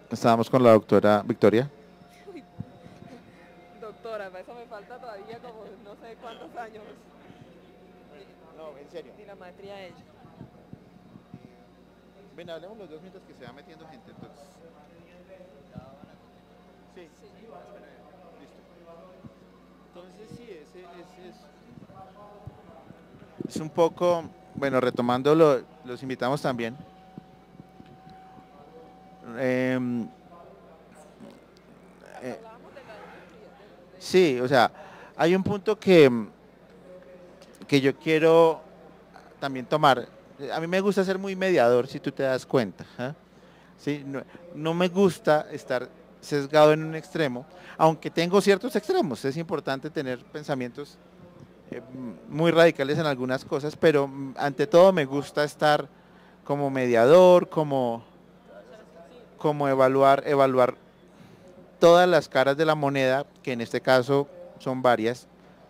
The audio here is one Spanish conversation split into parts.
Estábamos con la doctora Victoria. Uy, doctora, para eso me falta todavía como no sé cuántos años. No, en serio. Ni la maestría ella. Ven, hablemos los dos mientras que se va metiendo gente, entonces. Sí, Sí. listo. Entonces sí, es un poco, bueno, retomando, los invitamos también. Em, eh, Hablábamos de la industria, sí, o sea, hay un punto que yo quiero también tomar. A mí me gusta ser muy mediador, si tú te das cuenta. ¿Ah? Sí, no, no me gusta estar sesgado en un extremo, aunque tengo ciertos extremos. Es importante tener pensamientos muy radicales en algunas cosas, pero ante todo me gusta estar como mediador, como evaluar todas las caras de la moneda, que en este caso son varias.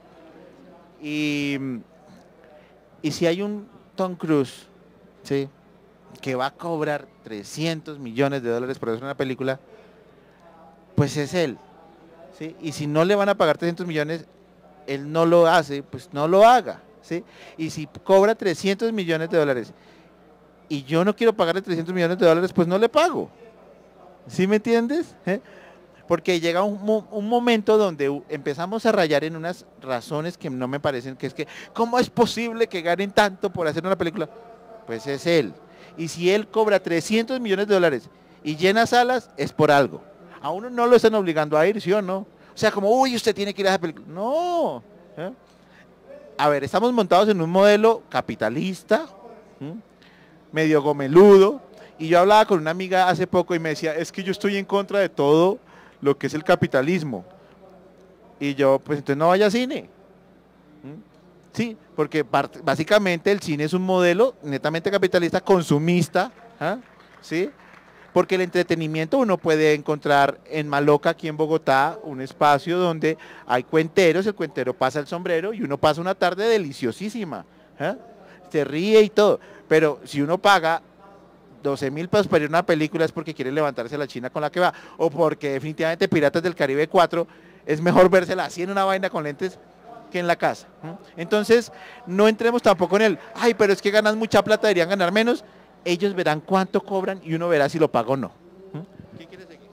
Y, y si hay un Tom Cruise, ¿sí?, que va a cobrar 300 millones de dólares por hacer una película, pues es él. ¿Sí? Y si no le van a pagar 300 millones, él no lo hace, pues no lo haga. ¿Sí? Y si cobra 300 millones de dólares y yo no quiero pagarle 300 millones de dólares, pues no le pago. ¿Sí me entiendes? ¿Eh? Porque llega un momento donde empezamos a rayar en unas razones que no me parecen, que es que, ¿cómo es posible que ganen tanto por hacer una película? Pues es él. Y si él cobra 300 millones de dólares y llena salas, es por algo. A uno no lo están obligando a ir, ¿sí o no? O sea, como, uy, usted tiene que ir a esa película. No. ¿Eh? A ver, estamos montados en un modelo capitalista, ¿m?, medio gomeludo, y yo hablaba con una amiga hace poco y me decía, es que yo estoy en contra de todo lo que es el capitalismo. Y yo, pues entonces no vaya a cine. ¿M? Sí, porque básicamente el cine es un modelo netamente capitalista, consumista, ¿ah?, ¿sí? Porque el entretenimiento uno puede encontrar en Maloca, aquí en Bogotá, un espacio donde hay cuenteros, el cuentero pasa el sombrero y uno pasa una tarde deliciosísima. ¿Eh? Se ríe y todo. Pero si uno paga 12.000 pesos para ir a una película es porque quiere levantarse la china con la que va. O porque definitivamente Piratas del Caribe 4 es mejor vérsela así en una vaina con lentes que en la casa. Entonces, no entremos tampoco en el, ay, pero es que ganan mucha plata, deberían ganar menos. Ellos verán cuánto cobran y uno verá si lo paga o no. ¿Quién quiere seguir?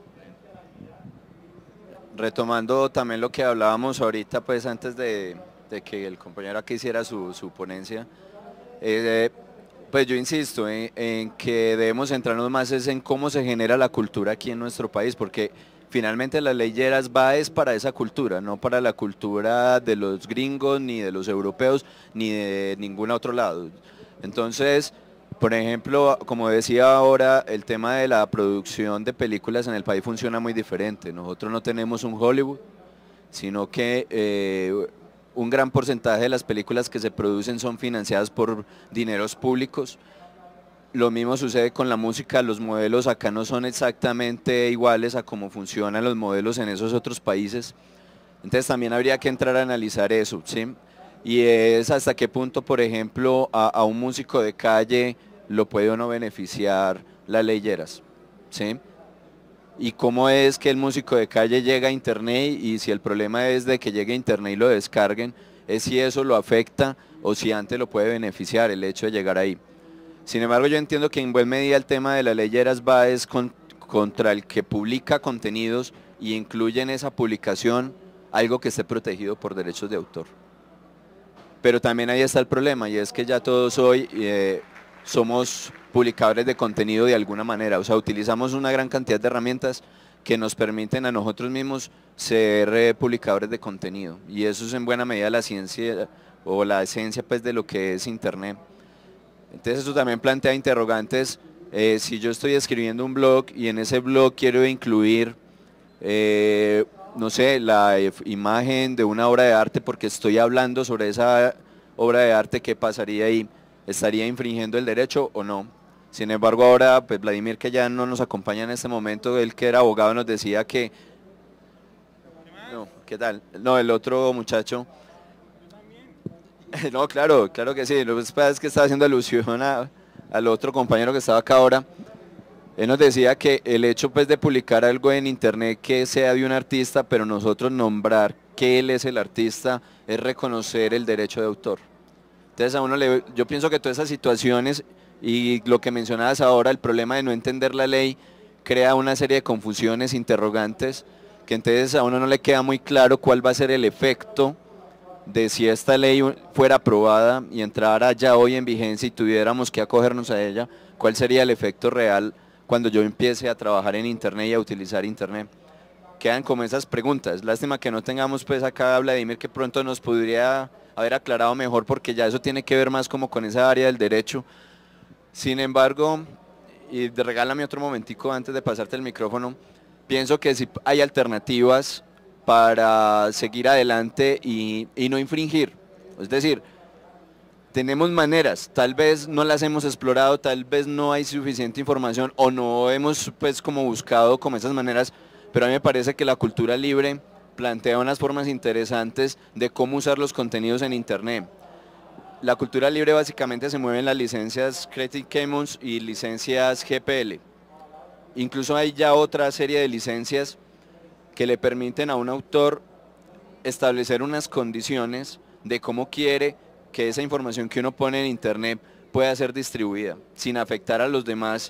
Retomando también lo que hablábamos ahorita, pues antes de que el compañero aquí hiciera su ponencia, eh, pues yo insisto en que debemos centrarnos más es en cómo se genera la cultura aquí en nuestro país, porque finalmente la ley Lleras va es para esa cultura, no para la cultura de los gringos, ni de los europeos, ni de ningún otro lado. Entonces, por ejemplo, como decía ahora, el tema de la producción de películas en el país funciona muy diferente. Nosotros no tenemos un Hollywood, sino que un gran porcentaje de las películas que se producen son financiadas por dineros públicos. Lo mismo sucede con la música, los modelos acá no son exactamente iguales a cómo funcionan los modelos en esos otros países. Entonces también habría que entrar a analizar eso, ¿sí? Y es hasta qué punto, por ejemplo, a un músico de calle lo puede o no beneficiar las leyeras, ¿sí? Y cómo es que el músico de calle llega a internet y si el problema es de que llegue a internet y lo descarguen, es si eso lo afecta o si antes lo puede beneficiar el hecho de llegar ahí. Sin embargo, yo entiendo que en buena medida el tema de las leyeras va es contra el que publica contenidos y incluye en esa publicación algo que esté protegido por derechos de autor. Pero también ahí está el problema y es que ya todos hoy somos publicadores de contenido de alguna manera, o sea, utilizamos una gran cantidad de herramientas que nos permiten a nosotros mismos ser publicadores de contenido y eso es en buena medida la ciencia o la esencia pues de lo que es internet. Entonces eso también plantea interrogantes, si yo estoy escribiendo un blog y en ese blog quiero incluir no sé, la imagen de una obra de arte porque estoy hablando sobre esa obra de arte, ¿qué pasaría ahí? ¿Estaría infringiendo el derecho o no? Sin embargo, ahora, pues Vladimir, que ya no nos acompaña en este momento, él que era abogado nos decía que, no, ¿qué tal? No, el otro muchacho, no, claro, claro que sí, lo que pasa es que estaba haciendo alusión al otro compañero que estaba acá ahora, Él nos decía que el hecho pues de publicar algo en internet que sea de un artista, pero nosotros nombrar que él es el artista, es reconocer el derecho de autor. Entonces a uno yo pienso que todas esas situaciones y lo que mencionabas ahora, el problema de no entender la ley, crea una serie de confusiones, interrogantes, que entonces a uno no le queda muy claro cuál va a ser el efecto de si esta ley fuera aprobada y entrara ya hoy en vigencia y tuviéramos que acogernos a ella, cuál sería el efecto real cuando yo empiece a trabajar en internet y a utilizar internet. Quedan como esas preguntas. Lástima que no tengamos pues acá a Vladimir, que pronto nos podría haber aclarado mejor, porque ya eso tiene que ver más como con esa área del derecho. Sin embargo, y regálame otro momentico antes de pasarte el micrófono, pienso que sí hay alternativas para seguir adelante y no infringir. Es decir, tenemos maneras, tal vez no las hemos explorado, tal vez no hay suficiente información o no hemos pues como buscado como esas maneras, pero a mí me parece que la cultura libre plantea unas formas interesantes de cómo usar los contenidos en internet. La cultura libre básicamente se mueve en las licencias Creative Commons y licencias GPL. Incluso hay ya otra serie de licencias que le permiten a un autor establecer unas condiciones de cómo quiere que esa información que uno pone en internet pueda ser distribuida, sin afectar a los demás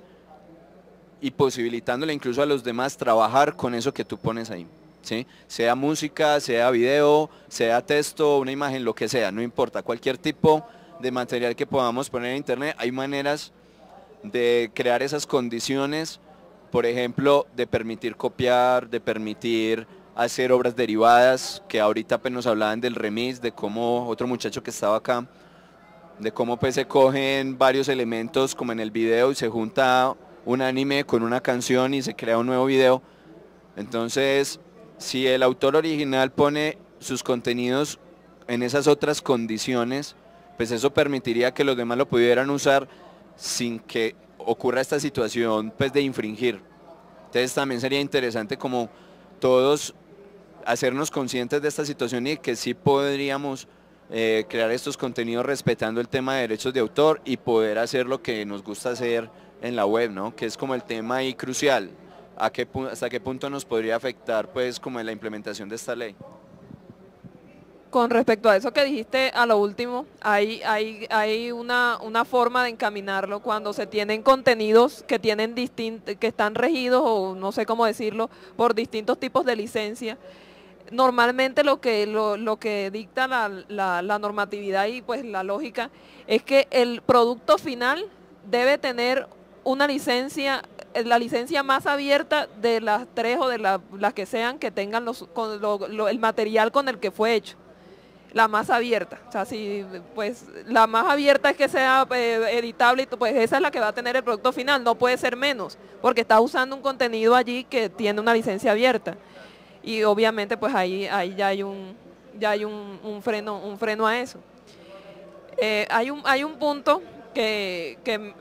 y posibilitándole incluso a los demás trabajar con eso que tú pones ahí, ¿sí? Sea música, sea video, sea texto, una imagen, lo que sea, no importa, cualquier tipo de material que podamos poner en internet, hay maneras de crear esas condiciones, por ejemplo, de permitir copiar, de permitir hacer obras derivadas, que ahorita pues nos hablaban del remix, de cómo otro muchacho que estaba acá, de cómo pues se cogen varios elementos como en el video y se junta un anime con una canción y se crea un nuevo video. Entonces, si el autor original pone sus contenidos en esas otras condiciones, pues eso permitiría que los demás lo pudieran usar sin que ocurra esta situación pues de infringir. Entonces también sería interesante como todos hacernos conscientes de esta situación y que sí podríamos crear estos contenidos respetando el tema de derechos de autor y poder hacer lo que nos gusta hacer en la web, ¿no? Que es como el tema ahí crucial. ¿Hasta qué punto nos podría afectar pues como en la implementación de esta ley? Con respecto a eso que dijiste a lo último, hay una forma de encaminarlo cuando se tienen contenidos que tienen que están regidos, o no sé cómo decirlo, por distintos tipos de licencia. Normalmente lo que dicta la normatividad y pues la lógica es que el producto final debe tener una licencia, la licencia más abierta de las tres o de las que sean que tengan el material con el que fue hecho. La más abierta, o sea, si pues la más abierta es que sea editable, pues esa es la que va a tener el producto final, no puede ser menos, porque está usando un contenido allí que tiene una licencia abierta. Y obviamente pues ahí ya hay un freno a eso. Hay un punto que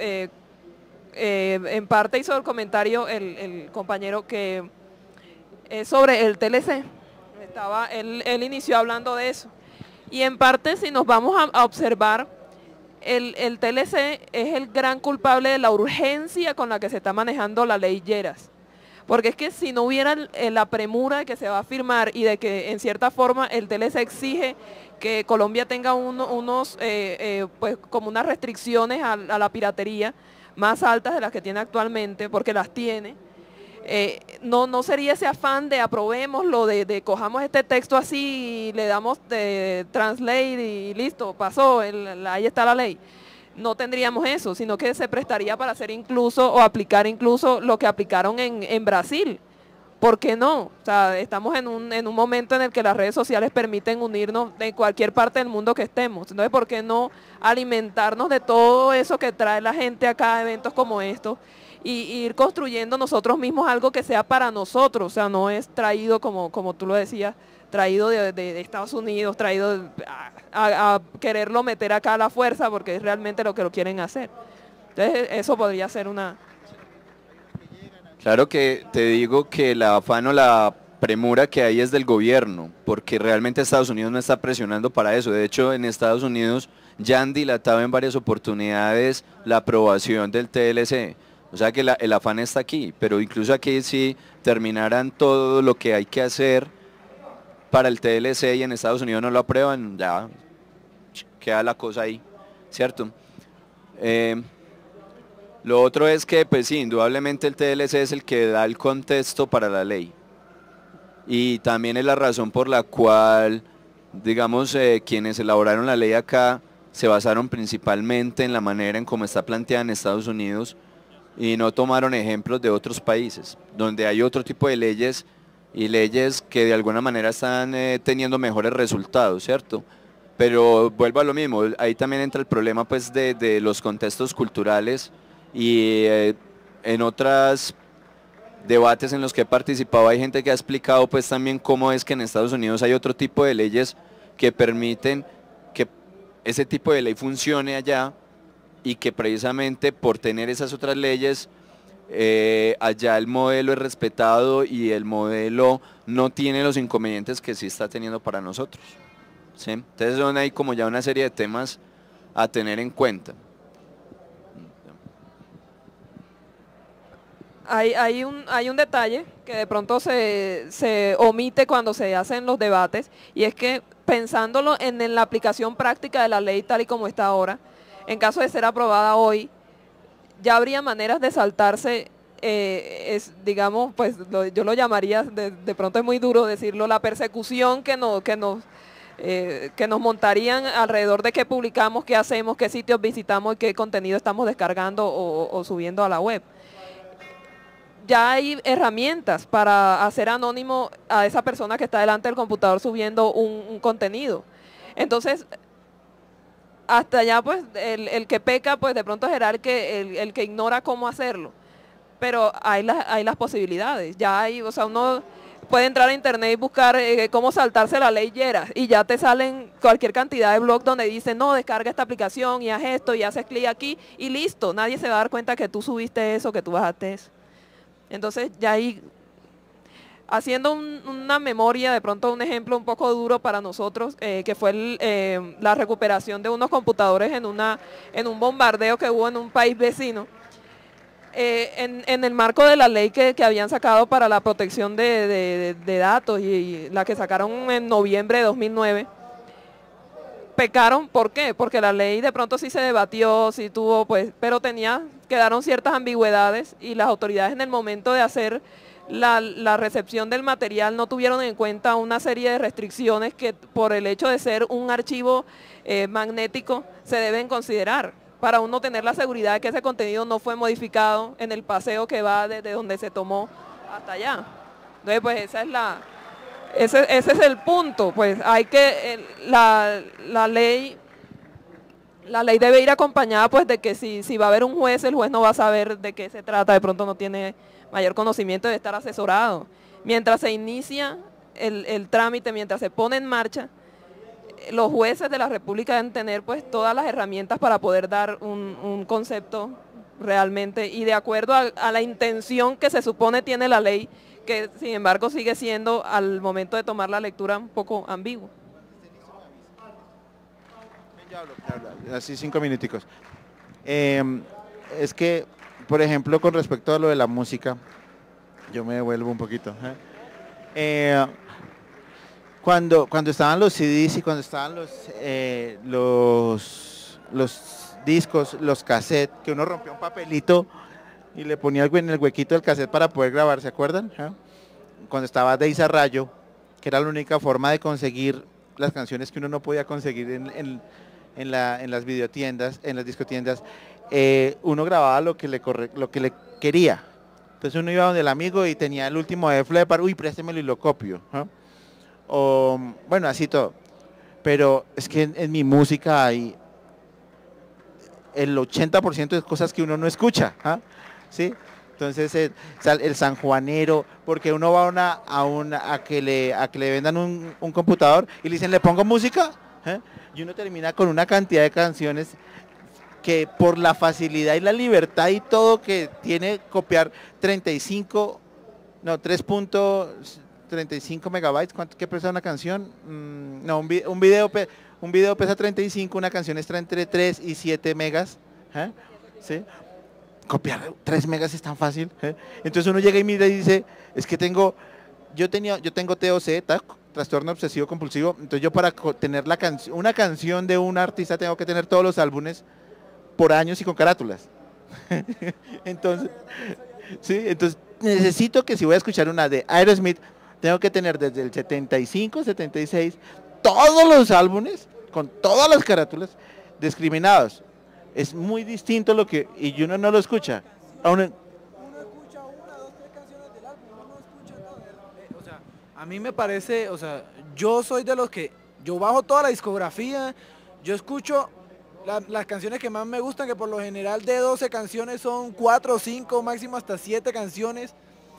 en parte hizo el comentario el compañero, que es sobre el TLC. Él inició hablando de eso. Y en parte, si nos vamos a observar, el TLC es el gran culpable de la urgencia con la que se está manejando la ley Lleras. Porque es que si no hubiera la premura de que se va a firmar y de que en cierta forma el TLC exige que Colombia tenga pues como unas restricciones a la piratería más altas de las que tiene actualmente, porque las tiene, no sería ese afán de aprobémoslo, de cojamos este texto así y le damos de translate y listo, pasó, ahí está la ley. No tendríamos eso, sino que se prestaría para hacer incluso o aplicar incluso lo que aplicaron en Brasil. ¿Por qué no? O sea, estamos en un momento en el que las redes sociales permiten unirnos de cualquier parte del mundo que estemos. Entonces, ¿por qué no alimentarnos de todo eso que trae la gente acá a eventos como estos y ir construyendo nosotros mismos algo que sea para nosotros? O sea, no es traído, como tú lo decías, traído de Estados Unidos, traído a quererlo meter acá a la fuerza, porque es realmente lo que lo quieren hacer. Entonces, eso podría ser una... Claro que te digo que el afán o la premura que hay es del gobierno, porque realmente Estados Unidos no está presionando para eso. De hecho, en Estados Unidos ya han dilatado en varias oportunidades la aprobación del TLC, O sea que el afán está aquí, pero incluso aquí si terminaran todo lo que hay que hacer para el TLC y en Estados Unidos no lo aprueban, ya queda la cosa ahí, ¿cierto? Lo otro es que, pues sí, indudablemente el TLC es el que da el contexto para la ley. Y también es la razón por la cual, digamos, quienes elaboraron la ley acá se basaron principalmente en la manera en cómo está planteada en Estados Unidos y no tomaron ejemplos de otros países, donde hay otro tipo de leyes y leyes que de alguna manera están teniendo mejores resultados, ¿cierto? Pero vuelvo a lo mismo, ahí también entra el problema pues de los contextos culturales y en otros debates en los que he participado hay gente que ha explicado pues también cómo es que en Estados Unidos hay otro tipo de leyes que permiten que ese tipo de ley funcione allá y que precisamente por tener esas otras leyes allá el modelo es respetado y el modelo no tiene los inconvenientes que sí está teniendo para nosotros, ¿sí? Entonces son ahí como ya una serie de temas a tener en cuenta. Hay un detalle que de pronto se omite cuando se hacen los debates, y es que pensándolo en la aplicación práctica de la ley tal y como está ahora, en caso de ser aprobada hoy, ya habría maneras de saltarse, digamos, pues yo lo llamaría, de pronto es muy duro decirlo, la persecución que nos montarían alrededor de qué publicamos, qué hacemos, qué sitios visitamos y qué contenido estamos descargando o subiendo a la web. Ya hay herramientas para hacer anónimo a esa persona que está delante del computador subiendo un contenido. Entonces, hasta allá pues el que peca pues de pronto será el que ignora cómo hacerlo. Pero hay las posibilidades. Ya hay, o sea, uno puede entrar a internet y buscar cómo saltarse la ley Yera y ya te salen cualquier cantidad de blogs donde dicen, no, descarga esta aplicación y haz esto y haces clic aquí y listo. Nadie se va a dar cuenta que tú subiste eso, que tú bajaste eso. Entonces ya ahí, haciendo una memoria, de pronto un ejemplo un poco duro para nosotros, que fue la recuperación de unos computadores en un bombardeo que hubo en un país vecino, en el marco de la ley que habían sacado para la protección de datos y la que sacaron en noviembre de 2009, pecaron. ¿Por qué? Porque la ley de pronto sí se debatió, sí tuvo, pues, pero quedaron ciertas ambigüedades y las autoridades en el momento de hacer la recepción del material no tuvieron en cuenta una serie de restricciones que por el hecho de ser un archivo magnético se deben considerar para uno tener la seguridad de que ese contenido no fue modificado en el paseo que va desde donde se tomó hasta allá. Entonces, pues ese es el punto, pues hay que, la ley debe ir acompañada pues de que si va a haber un juez, el juez no va a saber de qué se trata, de pronto no tiene mayor conocimiento de estar asesorado. Mientras se inicia el trámite, mientras se pone en marcha, los jueces de la República deben tener pues todas las herramientas para poder dar un concepto realmente y de acuerdo a la intención que se supone tiene la ley, que sin embargo sigue siendo al momento de tomar la lectura un poco ambiguo. Así 5 minuticos. Es que, por ejemplo, con respecto a lo de la música, yo me devuelvo un poquito. Cuando estaban los CDs y cuando estaban los discos, los cassettes, que uno rompía un papelito y le ponía algo en el huequito del cassette para poder grabar, ¿se acuerdan? Cuando estaba Deisa Rayo, que era la única forma de conseguir las canciones que uno no podía conseguir en las videotiendas, en las discotiendas, uno grababa lo que le quería. Entonces uno iba donde el amigo y tenía el último de Flepar, uy, préstemelo y lo copio. O, bueno, así todo. Pero es que en mi música hay el 80% de cosas que uno no escucha, ¿sí? Entonces el sanjuanero, porque uno va a que le vendan un computador y le dicen, ¿le pongo música? Y uno termina con una cantidad de canciones que por la facilidad y la libertad y todo que tiene copiar 3.35 megabytes, ¿qué pesa una canción? No, un video pesa 35, una canción está entre 3 y 7 megas, ¿sí? copiar 3 megas es tan fácil. Entonces uno llega y mira y dice, es que yo tengo TOC, trastorno obsesivo compulsivo, entonces yo para tener una canción de un artista tengo que tener todos los álbumes por años y con carátulas. Entonces, sí, entonces necesito que si voy a escuchar una de Aerosmith, tengo que tener desde el 75, 76, todos los álbumes con todas las carátulas discriminados. Es muy distinto lo que, y uno no lo escucha. Uno escucha una, dos, tres canciones del álbum, uno no escucha nada. O sea, a mí me parece, o sea, yo soy de los que, yo bajo toda la discografía, yo escucho las canciones que más me gustan, que por lo general de 12 canciones son 4 o 5, máximo hasta 7 canciones,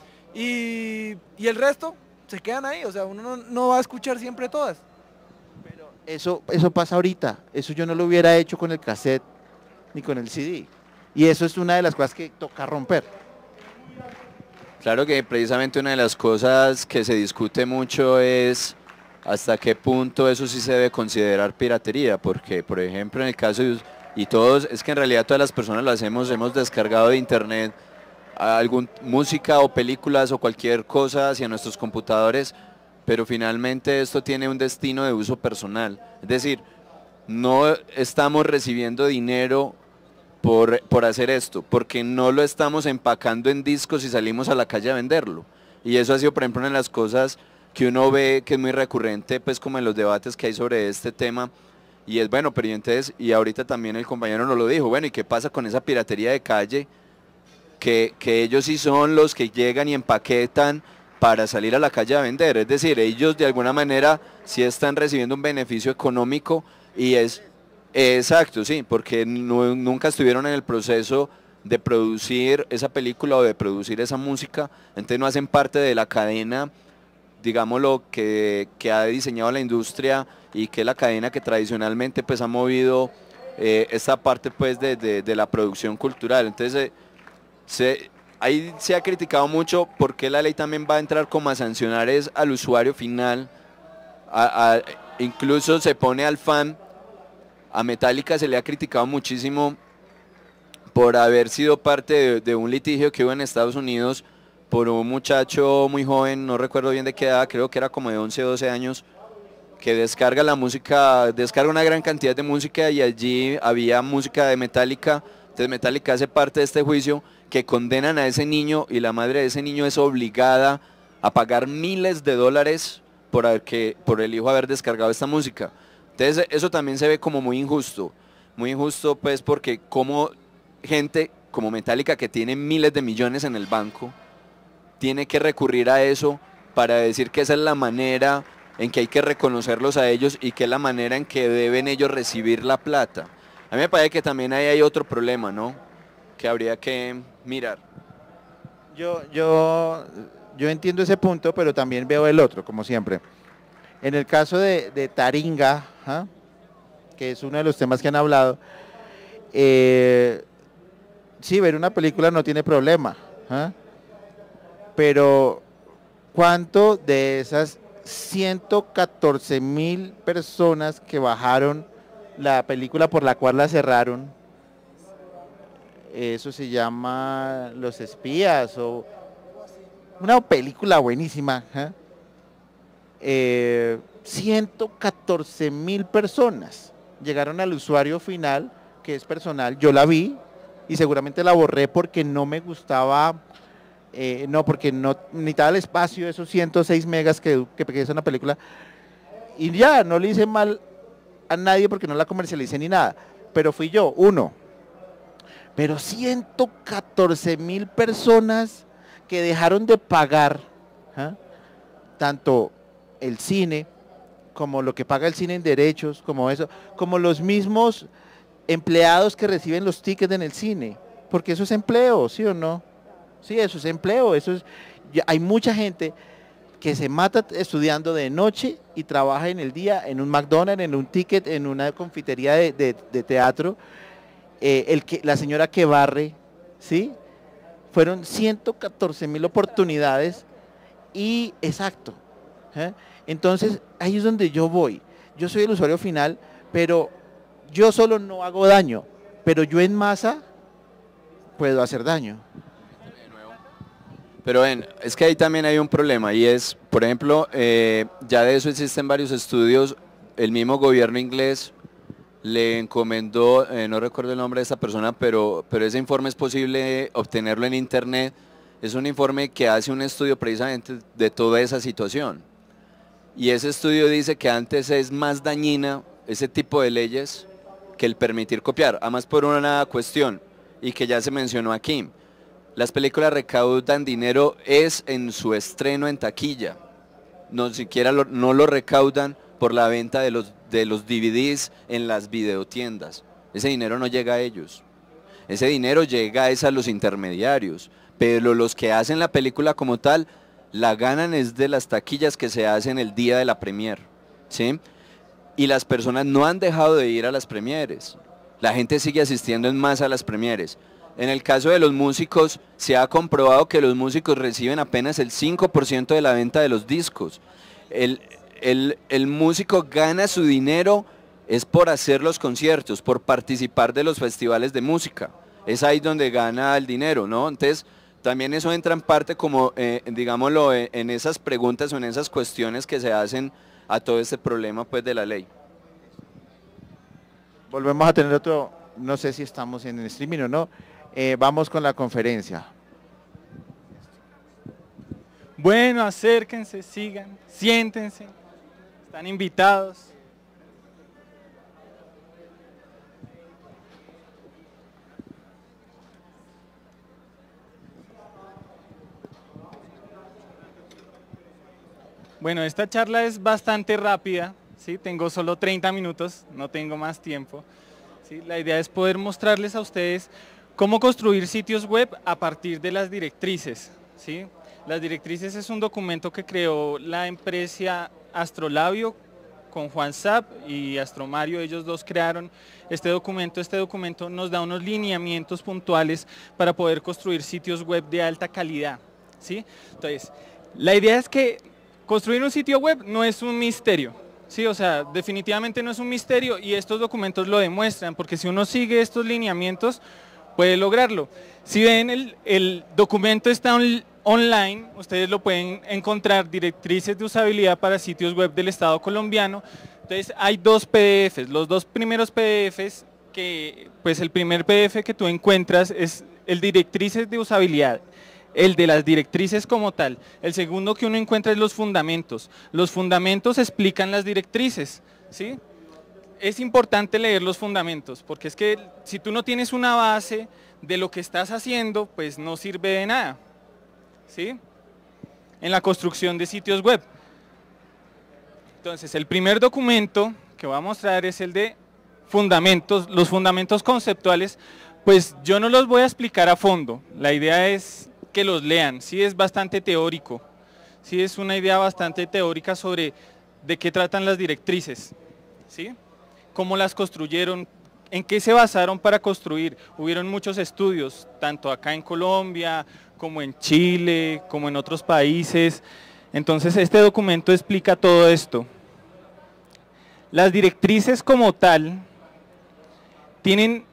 y el resto se quedan ahí, o sea, uno no va a escuchar siempre todas. Pero eso pasa ahorita, eso yo no lo hubiera hecho con el cassette ni con el CD, y eso es una de las cosas que toca romper. Claro que precisamente una de las cosas que se discute mucho es hasta qué punto eso sí se debe considerar piratería, porque por ejemplo en el caso de, y todos, es que en realidad todas las personas lo hacemos, hemos descargado de internet música o películas o cualquier cosa hacia nuestros computadores, pero finalmente esto tiene un destino de uso personal, es decir, no estamos recibiendo dinero por hacer esto, porque no lo estamos empacando en discos y salimos a la calle a venderlo, y eso ha sido por ejemplo una de las cosas que uno ve que es muy recurrente, pues como en los debates que hay sobre este tema, y es bueno, pero y entonces, y ahorita también el compañero nos lo dijo, bueno, ¿y qué pasa con esa piratería de calle? Que ellos sí son los que llegan y empaquetan para salir a la calle a vender, es decir, ellos de alguna manera sí están recibiendo un beneficio económico, y es, exacto, sí, porque nunca estuvieron en el proceso de producir esa película o de producir esa música, entonces no hacen parte de la cadena, digámoslo, que ha diseñado la industria y que es la cadena que tradicionalmente pues ha movido esta parte pues de la producción cultural. Entonces ahí se ha criticado mucho porque la ley también va a entrar como a sancionar al usuario final, incluso se pone al fan. A Metallica se le ha criticado muchísimo por haber sido parte de un litigio que hubo en Estados Unidos por un muchacho muy joven, no recuerdo bien de qué edad, creo que era como de 11 o 12 años, que descarga la música, descarga una gran cantidad de música y allí había música de Metallica, entonces Metallica hace parte de este juicio que condenan a ese niño y la madre de ese niño es obligada a pagar miles de dólares por el hijo haber descargado esta música. Entonces eso también se ve como muy injusto pues porque como gente como Metallica que tiene miles de millones en el banco, tiene que recurrir a eso para decir que esa es la manera en que hay que reconocerlos a ellos y que es la manera en que deben ellos recibir la plata. A mí me parece que también ahí hay otro problema, ¿no? Que habría que mirar. Yo entiendo ese punto, pero también veo el otro, como siempre. En el caso de Taringa, que es uno de los temas que han hablado, sí, ver una película no tiene problema, pero ¿cuánto de esas 114.000 personas que bajaron la película por la cual la cerraron, eso se llama Los Espías, o una película buenísima, 114.000 personas llegaron al usuario final, que es personal, yo la vi y seguramente la borré porque no me gustaba, porque no necesitaba el espacio de esos 106 megas que es una película, y ya, no le hice mal a nadie porque no la comercialicé ni nada, pero fui yo, pero 114.000 personas que dejaron de pagar, tanto el cine, como lo que paga el cine en derechos, como eso, como los mismos empleados que reciben los tickets en el cine, porque eso es empleo, ¿sí o no? Sí, eso es empleo, hay mucha gente que se mata estudiando de noche y trabaja en el día en un McDonald's, en un ticket, en una confitería de teatro, la señora que barre, ¿sí? Fueron 114.000 oportunidades y exacto. Entonces, ahí es donde yo voy. Yo soy el usuario final, pero yo solo no hago daño, pero yo en masa puedo hacer daño. Pero ven, es que ahí también hay un problema y es, por ejemplo, ya de eso existen varios estudios. El mismo gobierno inglés le encomendó, no recuerdo el nombre de esta persona, pero ese informe es posible obtenerlo en internet. Es un informe que hace un estudio precisamente de toda esa situación. Y ese estudio dice que antes es más dañina ese tipo de leyes que el permitir copiar. Además por una cuestión, y que ya se mencionó aquí, las películas recaudan dinero es en su estreno en taquilla. No siquiera no lo recaudan por la venta de los DVDs en las videotiendas. Ese dinero no llega a ellos. Ese dinero llega a los intermediarios. Pero los que hacen la película como tal, la ganan es de las taquillas que se hacen el día de la premier, ¿sí? Y las personas no han dejado de ir a las premieres. La gente sigue asistiendo en masa a las premieres. En el caso de los músicos, se ha comprobado que los músicos reciben apenas el 5% de la venta de los discos. El músico gana su dinero es por hacer los conciertos, por participar de los festivales de música. Es ahí donde gana el dinero, ¿no? Entonces, también eso entra en parte como, digámoslo, en esas preguntas o en esas cuestiones que se hacen a todo este problema pues de la ley. Volvemos a tener otro, no sé si estamos en el streaming o no, vamos con la conferencia. Bueno, acérquense, sigan, siéntense, están invitados. Bueno, esta charla es bastante rápida, ¿sí? Tengo solo 30 minutos, no tengo más tiempo. ¿Sí? La idea es poder mostrarles a ustedes cómo construir sitios web a partir de las directrices, ¿sí? Las directrices es un documento que creó la empresa Astrolabio con Juan Zap y Astromario. Ellos dos crearon este documento. Este documento nos da unos lineamientos puntuales para poder construir sitios web de alta calidad, ¿sí? Entonces, la idea es que construir un sitio web no es un misterio, ¿sí? O sea, definitivamente no es un misterio y estos documentos lo demuestran, porque si uno sigue estos lineamientos, puede lograrlo. Si ven, el documento está online, ustedes lo pueden encontrar, directrices de usabilidad para sitios web del Estado colombiano. Entonces hay dos PDFs, los dos primeros PDFs, que pues el primer PDF que tú encuentras es el directrices de usabilidad, el de las directrices como tal. El segundo que uno encuentra es los fundamentos. Los fundamentos explican las directrices, ¿sí? Es importante leer los fundamentos, porque es que si tú no tienes una base de lo que estás haciendo, pues no sirve de nada, ¿sí? En la construcción de sitios web. Entonces, el primer documento que voy a mostrar es el de fundamentos. Los fundamentos conceptuales, pues yo no los voy a explicar a fondo. La idea es que los lean, sí, es bastante teórico, sí, es una idea bastante teórica sobre de qué tratan las directrices, ¿sí? Cómo las construyeron, en qué se basaron para construir. Hubieron muchos estudios, tanto acá en Colombia, como en Chile, como en otros países. Entonces este documento explica todo esto. Las directrices como tal tienen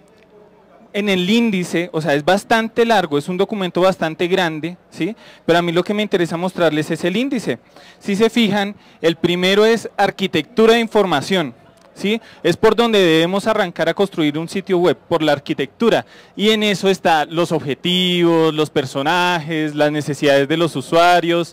en el índice, o sea, es bastante largo, es un documento bastante grande, ¿sí? Pero a mí lo que me interesa mostrarles es el índice. Si se fijan, el primero es arquitectura de información, ¿sí? Es por donde debemos arrancar a construir un sitio web, por la arquitectura. Y en eso están los objetivos, los personajes, las necesidades de los usuarios,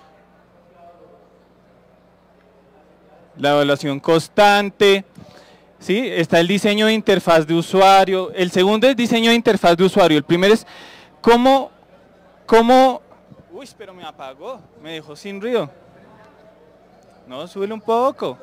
la evaluación constante, ¿sí? Está el diseño de interfaz de usuario. El segundo es diseño de interfaz de usuario. El primero es cómo... Uy, pero me apagó, me dejó sin ruido. No, súbele un poco.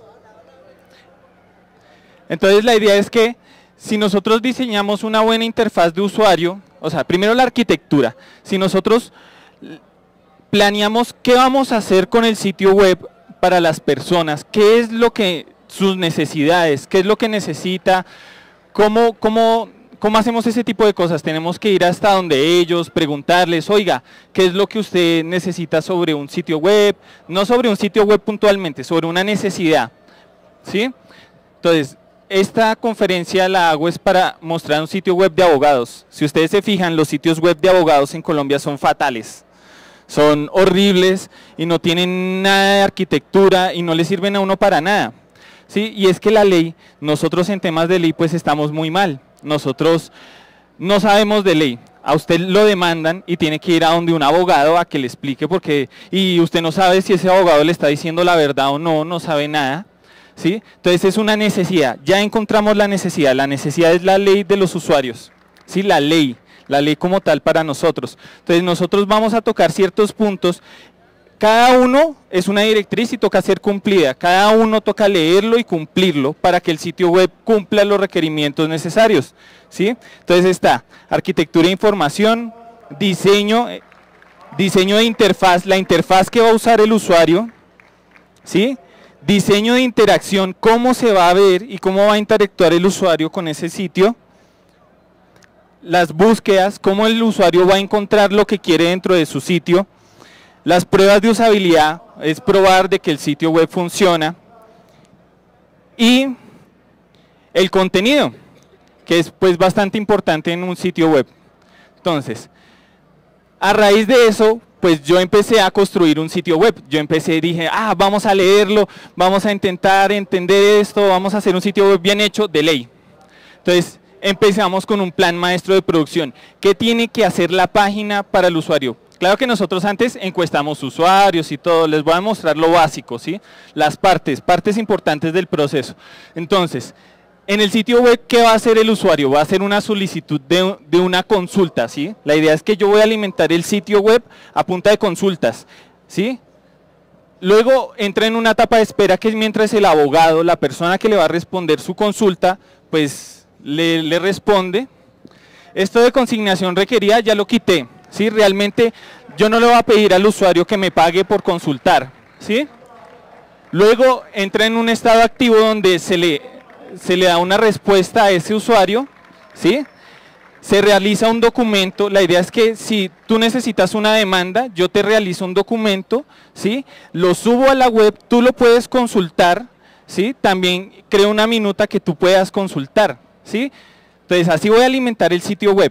Entonces la idea es que si nosotros diseñamos una buena interfaz de usuario, o sea, primero la arquitectura, si nosotros planeamos qué vamos a hacer con el sitio web para las personas, qué es lo que sus necesidades, qué es lo que necesita, cómo hacemos ese tipo de cosas. Tenemos que ir hasta donde ellos, preguntarles, oiga, ¿qué es lo que usted necesita sobre un sitio web? No sobre un sitio web puntualmente, sobre una necesidad, ¿sí? Entonces, esta conferencia la hago es para mostrar un sitio web de abogados. Si ustedes se fijan, los sitios web de abogados en Colombia son fatales. Son horribles y no tienen nada de arquitectura y no le sirven a uno para nada. ¿Sí? Y es que la ley, nosotros en temas de ley pues estamos muy mal. Nosotros no sabemos de ley. A usted lo demandan y tiene que ir a donde un abogado a que le explique porque y usted no sabe si ese abogado le está diciendo la verdad o no, no sabe nada. ¿Sí? Entonces es una necesidad. Ya encontramos la necesidad. La necesidad es la ley de los usuarios. ¿Sí? La ley como tal para nosotros. Entonces nosotros vamos a tocar ciertos puntos. Cada uno es una directriz y toca ser cumplida. Cada uno toca leerlo y cumplirlo para que el sitio web cumpla los requerimientos necesarios. ¿Sí? Entonces está arquitectura de información, diseño de interfaz, la interfaz que va a usar el usuario. ¿Sí? Diseño de interacción, cómo se va a ver y cómo va a interactuar el usuario con ese sitio. Las búsquedas, cómo el usuario va a encontrar lo que quiere dentro de su sitio. Las pruebas de usabilidad, es probar de que el sitio web funciona. Y el contenido, que es pues bastante importante en un sitio web. Entonces, a raíz de eso, pues yo empecé a construir un sitio web. Yo dije, vamos a leerlo, vamos a intentar entender esto, vamos a hacer un sitio web bien hecho de ley. Entonces, empezamos con un plan maestro de producción. ¿Qué tiene que hacer la página para el usuario? Claro que nosotros antes encuestamos usuarios y todo, les voy a mostrar lo básico, ¿sí? Las partes importantes del proceso. Entonces, en el sitio web, ¿qué va a hacer el usuario? Va a hacer una solicitud de una consulta, ¿sí? La idea es que yo voy a alimentar el sitio web a punta de consultas, ¿sí? Luego entra en una etapa de espera que es mientras el abogado, la persona que le va a responder su consulta, pues le responde. Esto de consignación requerida ya lo quité, ¿sí? Realmente yo no le voy a pedir al usuario que me pague por consultar, ¿sí? Luego entra en un estado activo donde se le da una respuesta a ese usuario, ¿sí? Se realiza un documento. La idea es que si tú necesitas una demanda, yo te realizo un documento, ¿sí? Lo subo a la web, tú lo puedes consultar, ¿sí? También creo una minuta que tú puedas consultar, ¿sí? Entonces así voy a alimentar el sitio web.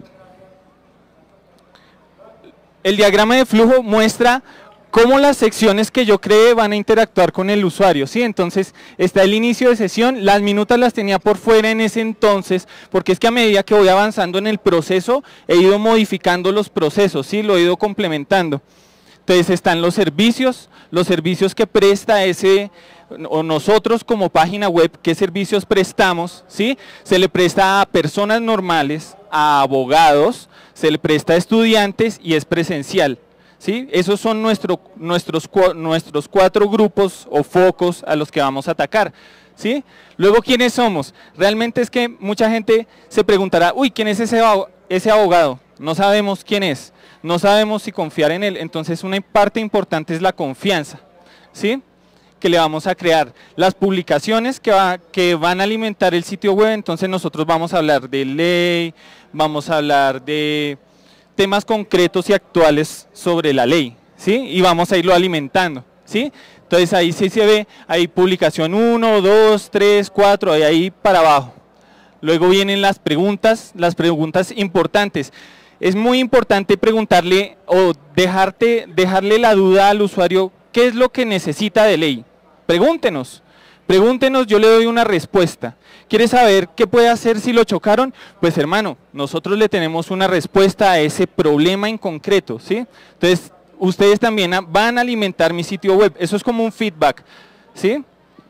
El diagrama de flujo muestra cómo las secciones que yo cree van a interactuar con el usuario, ¿sí? Entonces está el inicio de sesión, las minutas las tenía por fuera en ese entonces, porque es que a medida que voy avanzando en el proceso, he ido modificando los procesos, ¿sí? Lo he ido complementando. Entonces están los servicios que presta o nosotros como página web, qué servicios prestamos, ¿sí? Se le presta a personas normales, a abogados, se le presta a estudiantes y es presencial. ¿Sí? Esos son nuestros 4 grupos o focos a los que vamos a atacar. ¿Sí? Luego, ¿quiénes somos? Realmente es que mucha gente se preguntará, uy, ¿quién es ese abogado? No sabemos quién es, no sabemos si confiar en él. Entonces una parte importante es la confianza, ¿sí? Que le vamos a crear. Las publicaciones que van a alimentar el sitio web, entonces nosotros vamos a hablar de ley, vamos a hablar de temas concretos y actuales sobre la ley, ¿sí? Y vamos a irlo alimentando, ¿sí? Entonces ahí sí se ve, hay publicación 1, 2, 3, 4, ahí para abajo. Luego vienen las preguntas importantes. Es muy importante preguntarle o dejarle la duda al usuario, ¿qué es lo que necesita de ley? Pregúntenos, yo le doy una respuesta. ¿Quiere saber qué puede hacer si lo chocaron? Pues hermano, nosotros le tenemos una respuesta a ese problema en concreto, ¿sí? Entonces, ustedes también van a alimentar mi sitio web. Eso es como un feedback, ¿sí?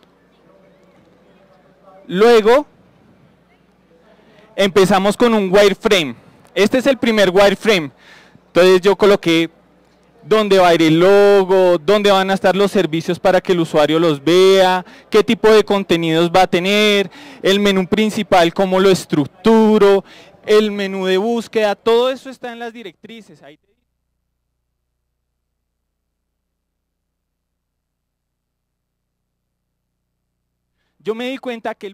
Luego, empezamos con un wireframe. Este es el primer wireframe. Entonces yo coloqué dónde va a ir el logo, dónde van a estar los servicios para que el usuario los vea, qué tipo de contenidos va a tener, el menú principal, cómo lo estructuro, el menú de búsqueda, todo eso está en las directrices. Yo me di cuenta que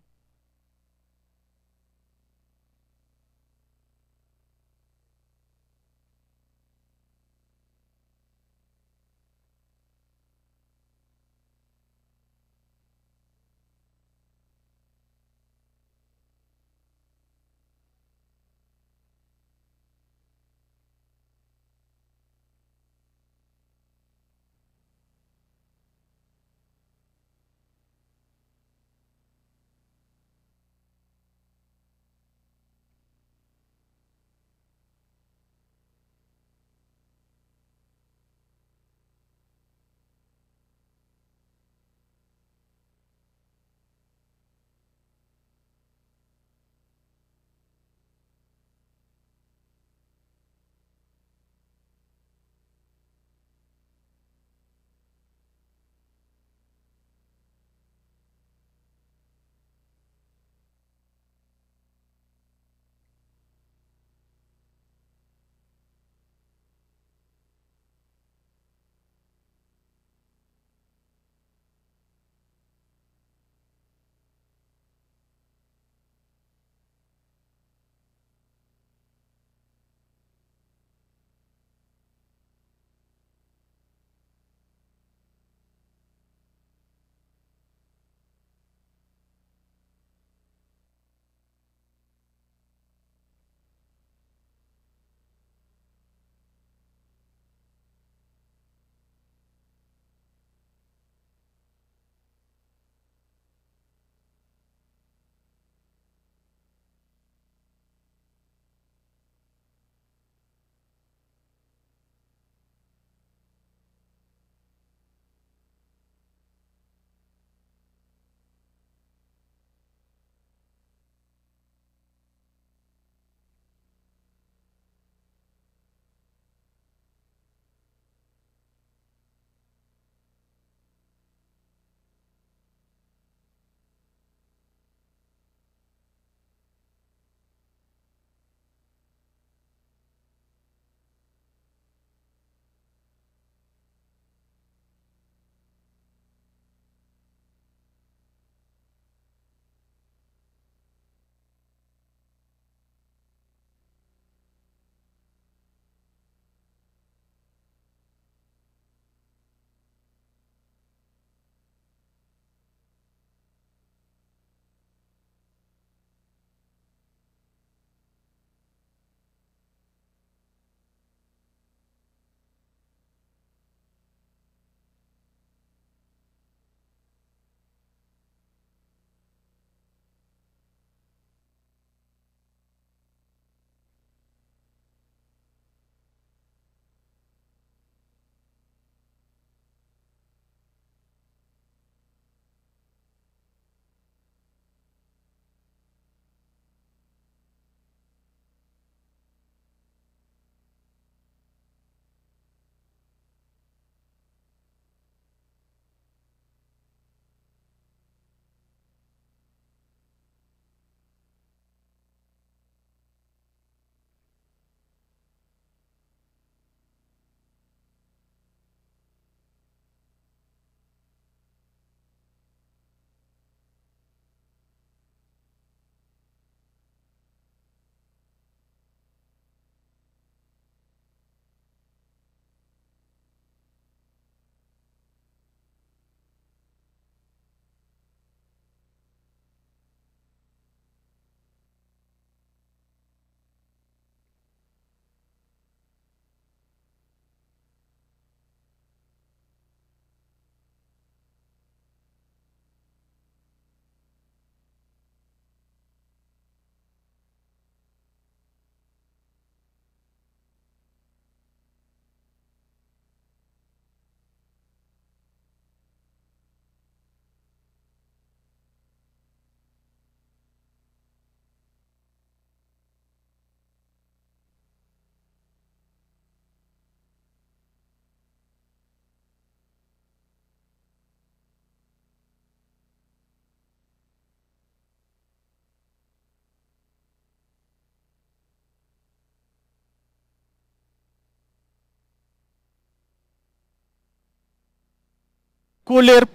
cooler.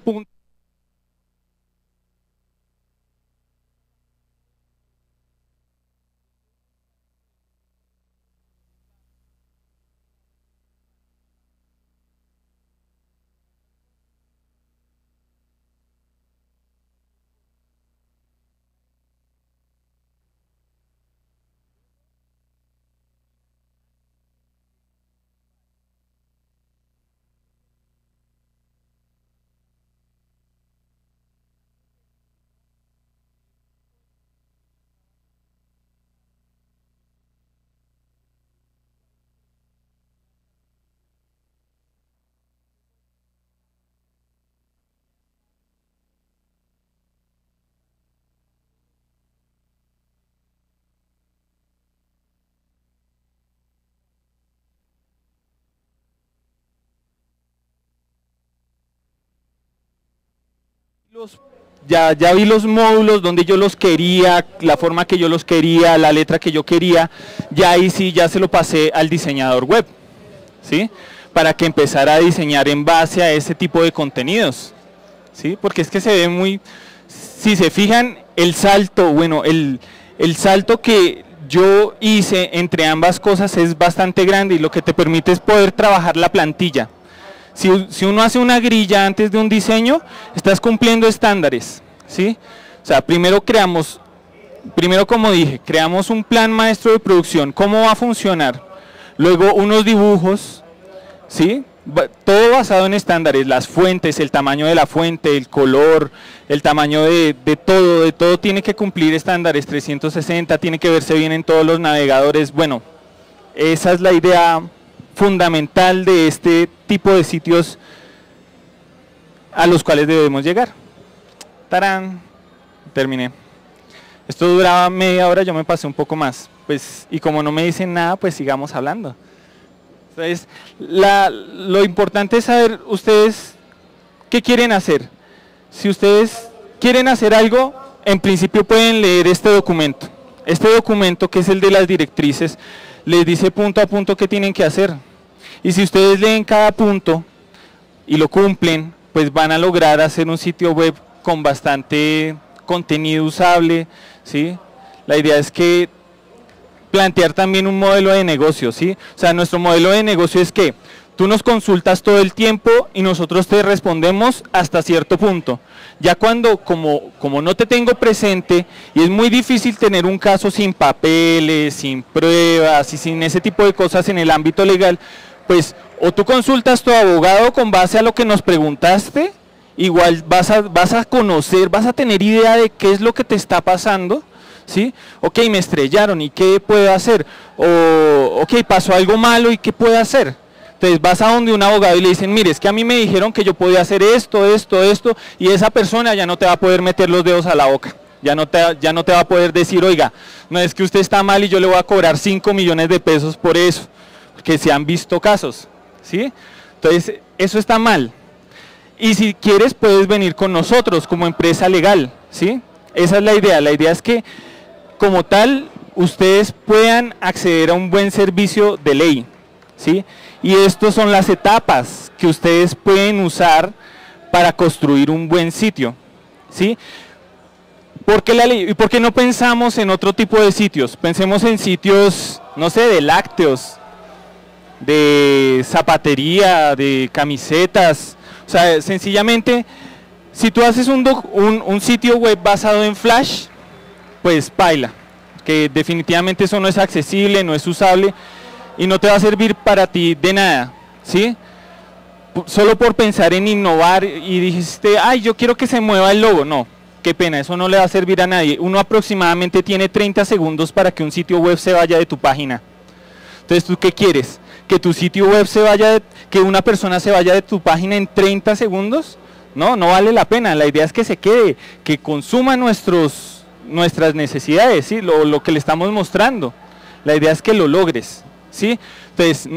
Ya vi los módulos donde yo los quería, la forma que yo los quería, la letra que yo quería, ya ahí sí ya se lo pasé al diseñador web, ¿sí? Para que empezara a diseñar en base a ese tipo de contenidos, ¿sí? Porque es que se ve muy, si se fijan, el salto, bueno, el salto que yo hice entre ambas cosas es bastante grande y lo que te permite es poder trabajar la plantilla. Si uno hace una grilla antes de un diseño, estás cumpliendo estándares, ¿sí? O sea, primero como dije, creamos un plan maestro de producción, cómo va a funcionar, luego unos dibujos, ¿sí? Todo basado en estándares, las fuentes, el tamaño de la fuente, el color, el tamaño de todo tiene que cumplir estándares 360, tiene que verse bien en todos los navegadores. Bueno, esa es la idea fundamental de este tipo de sitios a los cuales debemos llegar. ¡Tarán! Terminé. Esto duraba media hora, yo me pasé un poco más. Pues, y como no me dicen nada, pues sigamos hablando. Entonces, lo importante es saber ustedes qué quieren hacer. Si ustedes quieren hacer algo, en principio pueden leer este documento. Este documento, que es el de las directrices, les dice punto a punto qué tienen que hacer. Y si ustedes leen cada punto y lo cumplen, pues van a lograr hacer un sitio web con bastante contenido usable, ¿sí? La idea es que plantear también un modelo de negocio, ¿sí? O sea, nuestro modelo de negocio es que tú nos consultas todo el tiempo y nosotros te respondemos hasta cierto punto. Ya cuando, como no te tengo presente, y es muy difícil tener un caso sin papeles, sin pruebas y sin ese tipo de cosas en el ámbito legal, pues o tú consultas a tu abogado con base a lo que nos preguntaste, igual vas a conocer, vas a tener idea de qué es lo que te está pasando, ¿sí? Ok, me estrellaron, ¿y qué puedo hacer? O, ok, pasó algo malo, ¿y qué puedo hacer? Entonces vas a donde un abogado y le dicen, mire, es que a mí me dijeron que yo podía hacer esto, y esa persona ya no te va a poder meter los dedos a la boca. Ya no te va a poder decir, oiga, no es que usted está mal y yo le voy a cobrar 5 millones de pesos por eso, que se han visto casos, ¿sí? Entonces, eso está mal. Y si quieres, puedes venir con nosotros como empresa legal, ¿sí? Esa es la idea es que, como tal, ustedes puedan acceder a un buen servicio de ley, ¿sí? Y estas son las etapas que ustedes pueden usar para construir un buen sitio, ¿sí? ¿Por qué la ley? ¿Y por qué no pensamos en otro tipo de sitios? Pensemos en sitios, no sé, de lácteos, de zapatería, de camisetas. O sea, sencillamente, si tú haces un sitio web basado en Flash, pues paila, que definitivamente eso no es accesible, no es usable y no te va a servir para ti de nada, ¿sí? Solo por pensar en innovar y dijiste, ay, yo quiero que se mueva el logo. No, qué pena, eso no le va a servir a nadie. Uno aproximadamente tiene 30 segundos para que un sitio web se vaya de tu página. Entonces, ¿tú qué quieres? ¿Que tu sitio web que una persona se vaya de tu página en 30 segundos? No, no vale la pena. La idea es que se quede, que consuma nuestras necesidades, ¿sí? Lo que le estamos mostrando. La idea es que lo logres, ¿sí? Entonces,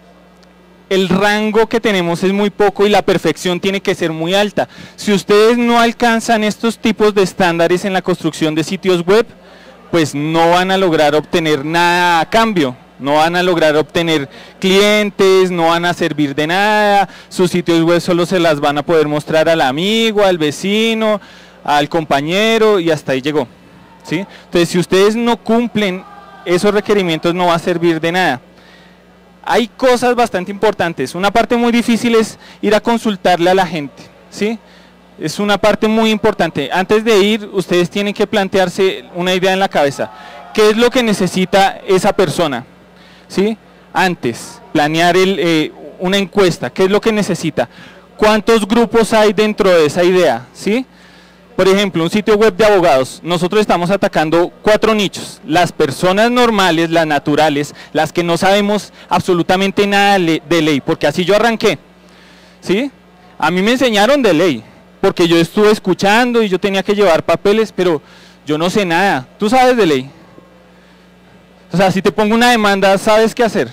el rango que tenemos es muy poco y la perfección tiene que ser muy alta. Si ustedes no alcanzan estos tipos de estándares en la construcción de sitios web, pues no van a lograr obtener nada a cambio, no van a lograr obtener clientes, no van a servir de nada, sus sitios web solo se las van a poder mostrar al amigo, al vecino, al compañero y hasta ahí llegó, ¿sí? Entonces, si ustedes no cumplen esos requerimientos, no va a servir de nada. Hay cosas bastante importantes. Una parte muy difícil es ir a consultarle a la gente, ¿sí? Es una parte muy importante. Antes de ir, ustedes tienen que plantearse una idea en la cabeza. ¿Qué es lo que necesita esa persona? ¿Sí? Antes, planear una encuesta. ¿Qué es lo que necesita? ¿Cuántos grupos hay dentro de esa idea? ¿Sí? Por ejemplo, un sitio web de abogados. Nosotros estamos atacando 4 nichos. Las personas normales, las naturales, las que no sabemos absolutamente nada de ley, porque así yo arranqué. ¿Sí? A mí me enseñaron de ley, porque yo estuve escuchando y yo tenía que llevar papeles, pero yo no sé nada. ¿Tú sabes de ley? O sea, si te pongo una demanda, ¿sabes qué hacer?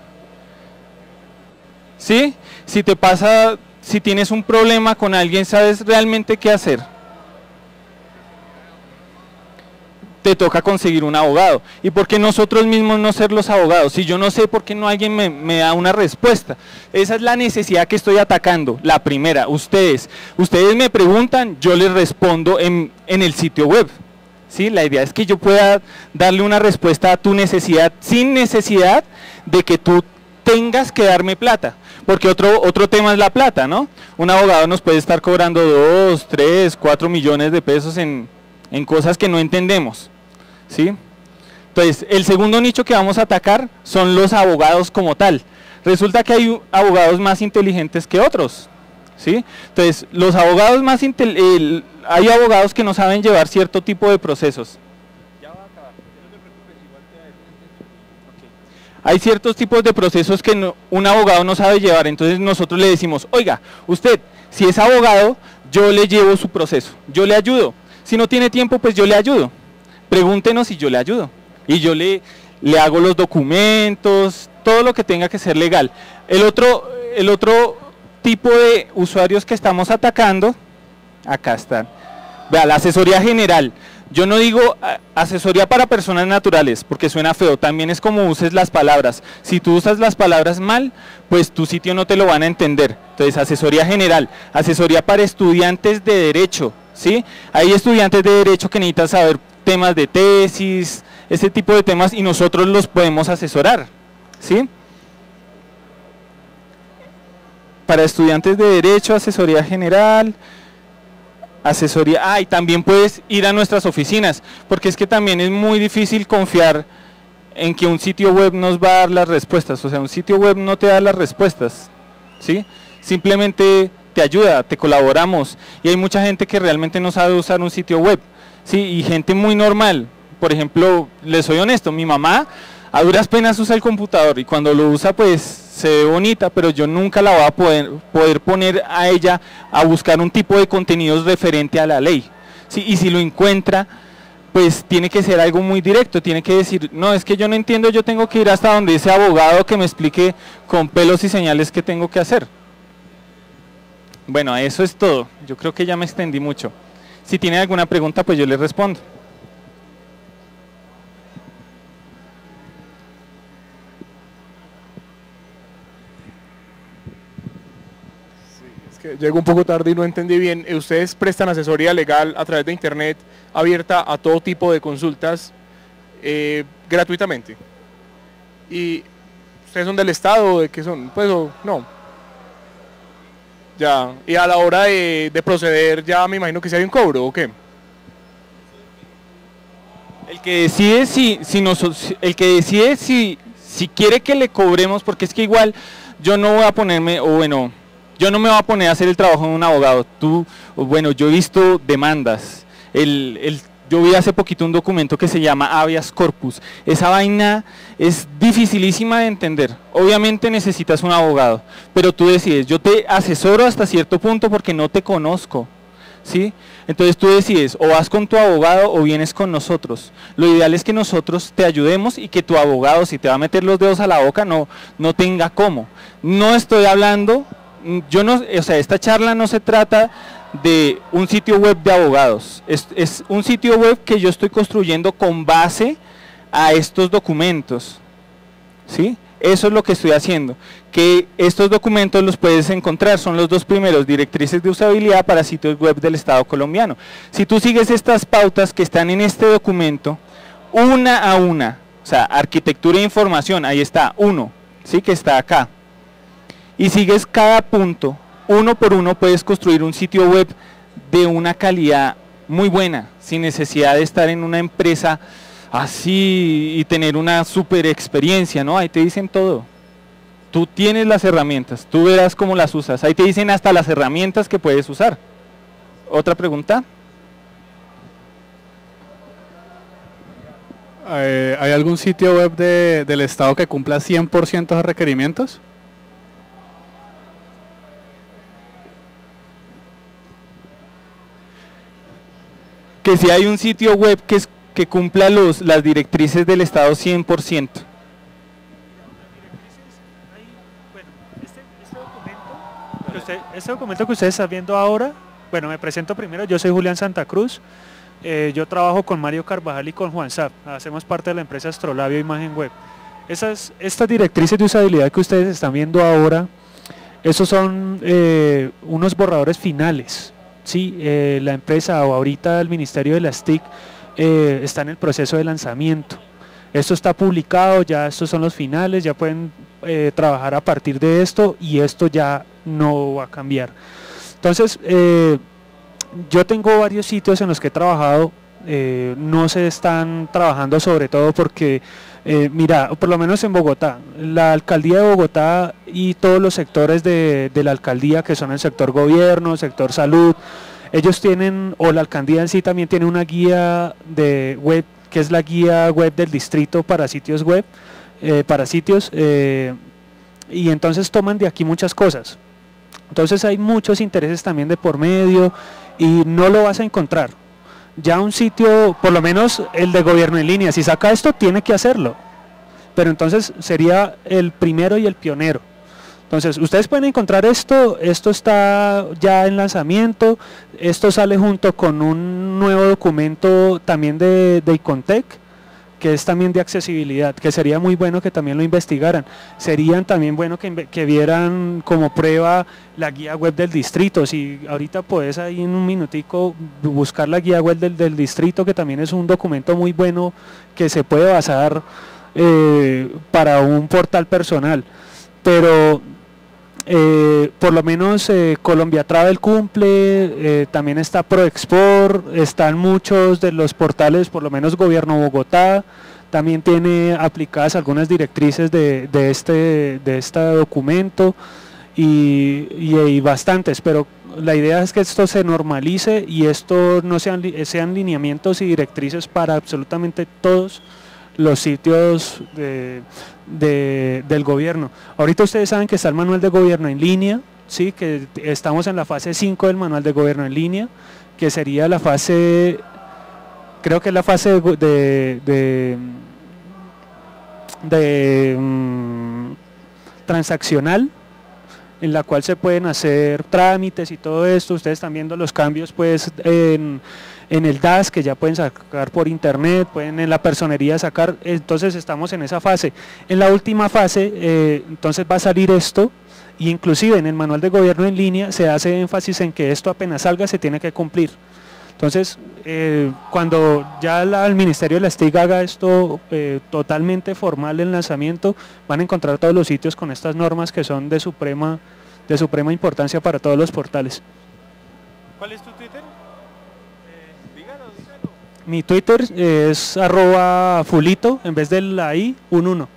¿Sí? Si te pasa, si tienes un problema con alguien, ¿sabes realmente qué hacer? Te toca conseguir un abogado. ¿Y por qué nosotros mismos no ser los abogados? Si yo no sé, ¿por qué no alguien me da una respuesta? Esa es la necesidad que estoy atacando. La primera, ustedes me preguntan, yo les respondo en el sitio web. ¿Sí? La idea es que yo pueda darle una respuesta a tu necesidad sin necesidad de que tú tengas que darme plata. Porque otro tema es la plata, ¿no? Un abogado nos puede estar cobrando 2, 3, 4 millones de pesos en cosas que no entendemos, ¿sí? Entonces, el segundo nicho que vamos a atacar son los abogados como tal. Resulta que hay abogados más inteligentes que otros, ¿sí? Entonces, los abogados hay abogados que no saben llevar cierto tipo de procesos. Ya va a acabar, no te preocupes, igual te okay. Hay ciertos tipos de procesos que un abogado no sabe llevar, entonces nosotros le decimos, oiga, usted, si es abogado, yo le llevo su proceso, yo le ayudo. Si no tiene tiempo, pues yo le ayudo. Pregúntenos y yo le ayudo. Y yo le hago los documentos, todo lo que tenga que ser legal. El otro tipo de usuarios que estamos atacando, acá están. Vea, la asesoría general. Yo no digo asesoría para personas naturales, porque suena feo. También es como uses las palabras. Si tú usas las palabras mal, pues tu sitio no te lo van a entender. Entonces, asesoría general. Asesoría para estudiantes de derecho. ¿Sí? Hay estudiantes de derecho que necesitan saber temas de tesis, ese tipo de temas, y nosotros los podemos asesorar, ¿sí? Para estudiantes de derecho, asesoría general, y también puedes ir a nuestras oficinas, porque es que también es muy difícil confiar en que un sitio web nos va a dar las respuestas. O sea, un sitio web no te da las respuestas, ¿sí? Simplemente te ayuda, te colaboramos, y hay mucha gente que realmente no sabe usar un sitio web, ¿sí? Y gente muy normal. Por ejemplo, les soy honesto, mi mamá a duras penas usa el computador, y cuando lo usa pues se ve bonita, pero yo nunca la voy a poder poner a ella a buscar un tipo de contenidos referente a la ley, ¿sí? Y si lo encuentra, pues tiene que ser algo muy directo, tiene que decir, no, es que yo no entiendo, yo tengo que ir hasta donde ese abogado que me explique con pelos y señales qué tengo que hacer. Bueno, eso es todo. Yo creo que ya me extendí mucho. Si tienen alguna pregunta, pues yo les respondo. Sí, es que llego un poco tarde y no entendí bien. Ustedes prestan asesoría legal a través de internet abierta a todo tipo de consultas gratuitamente. ¿Y ustedes son del Estado o de qué son? Pues no. Ya, y a la hora de proceder, ya me imagino que si hay un cobro, ¿o qué? El que decide si quiere que le cobremos, porque es que igual yo no voy a ponerme, yo no me voy a poner a hacer el trabajo de un abogado. Yo he visto demandas. Yo vi hace poquito un documento que se llama habeas corpus. Esa vaina es dificilísima de entender. Obviamente necesitas un abogado, pero tú decides, yo te asesoro hasta cierto punto porque no te conozco, ¿sí? Entonces tú decides, o vas con tu abogado o vienes con nosotros. Lo ideal es que nosotros te ayudemos y que tu abogado, si te va a meter los dedos a la boca, no tenga cómo. No estoy hablando, esta charla no se trata de un sitio web de abogados, es un sitio web que yo estoy construyendo con base a estos documentos, ¿sí? Eso es lo que estoy haciendo, que estos documentos los puedes encontrar, son los dos primeros, directrices de usabilidad para sitios web del Estado colombiano. Si tú sigues estas pautas que están en este documento, una a una, o sea, arquitectura e información, ahí está, uno, ¿sí? Que está acá, y sigues cada punto, uno por uno puedes construir un sitio web de una calidad muy buena, sin necesidad de estar en una empresa así y tener una super experiencia, ¿no? Ahí te dicen todo. Tú tienes las herramientas, tú verás cómo las usas. Ahí te dicen hasta las herramientas que puedes usar. ¿Otra pregunta? ¿Hay algún sitio web del Estado que cumpla 100% de requerimientos? Que si hay un sitio web que cumpla las directrices del Estado 100%. Este documento que ustedes están viendo ahora, bueno, me presento primero, yo soy Julián Santa Cruz, yo trabajo con Mario Carvajal y con Juan Zap, hacemos parte de la empresa Astrolabio Imagen Web. Estas directrices de usabilidad que ustedes están viendo ahora, esos son unos borradores finales, ¿sí? La empresa o ahorita el Ministerio de las TIC está en el proceso de lanzamiento. Esto está publicado, ya estos son los finales, ya pueden trabajar a partir de esto y esto ya no va a cambiar. Entonces, yo tengo varios sitios en los que he trabajado, no se están trabajando sobre todo porque, mira, por lo menos en Bogotá, la alcaldía de Bogotá y todos los sectores de la alcaldía que son el sector gobierno, sector salud, ellos tienen, o la alcaldía en sí también tiene una guía de web, que es la guía web del distrito para sitios web, y entonces toman de aquí muchas cosas. Entonces hay muchos intereses también de por medio y no lo vas a encontrar. Ya un sitio, por lo menos el de gobierno en línea, si saca esto tiene que hacerlo, pero entonces sería el primero y el pionero. Entonces, ustedes pueden encontrar esto está ya en lanzamiento, esto sale junto con un nuevo documento también de Icontec, que es también de accesibilidad, que sería muy bueno que también lo investigaran. Serían también bueno que vieran como prueba la guía web del distrito. Si ahorita puedes ahí en un minutico buscar la guía web del distrito, que también es un documento muy bueno que se puede basar para un portal personal. Pero por lo menos Colombia Travel cumple, también está ProExport, están muchos de los portales, por lo menos Gobierno Bogotá, también tiene aplicadas algunas directrices de este documento y bastantes, pero la idea es que esto se normalice y esto no sean lineamientos y directrices para absolutamente todos los sitios del gobierno. Ahorita ustedes saben que está el manual de gobierno en línea, ¿sí? Que estamos en la fase 5 del manual de gobierno en línea, que sería la fase, creo que es la fase transaccional, en la cual se pueden hacer trámites y todo esto. Ustedes están viendo los cambios pues en el DAS, que ya pueden sacar por internet, pueden en la personería sacar, entonces estamos en esa fase. En la última fase, entonces va a salir esto, y inclusive en el manual de gobierno en línea se hace énfasis en que esto apenas salga se tiene que cumplir. Entonces, cuando ya el Ministerio de las TIC haga esto totalmente formal en lanzamiento, van a encontrar todos los sitios con estas normas que son de suprema importancia para todos los portales. ¿Cuál es tu Twitter? Dígalo. Mi Twitter es @fulito, en vez de la I, un 1.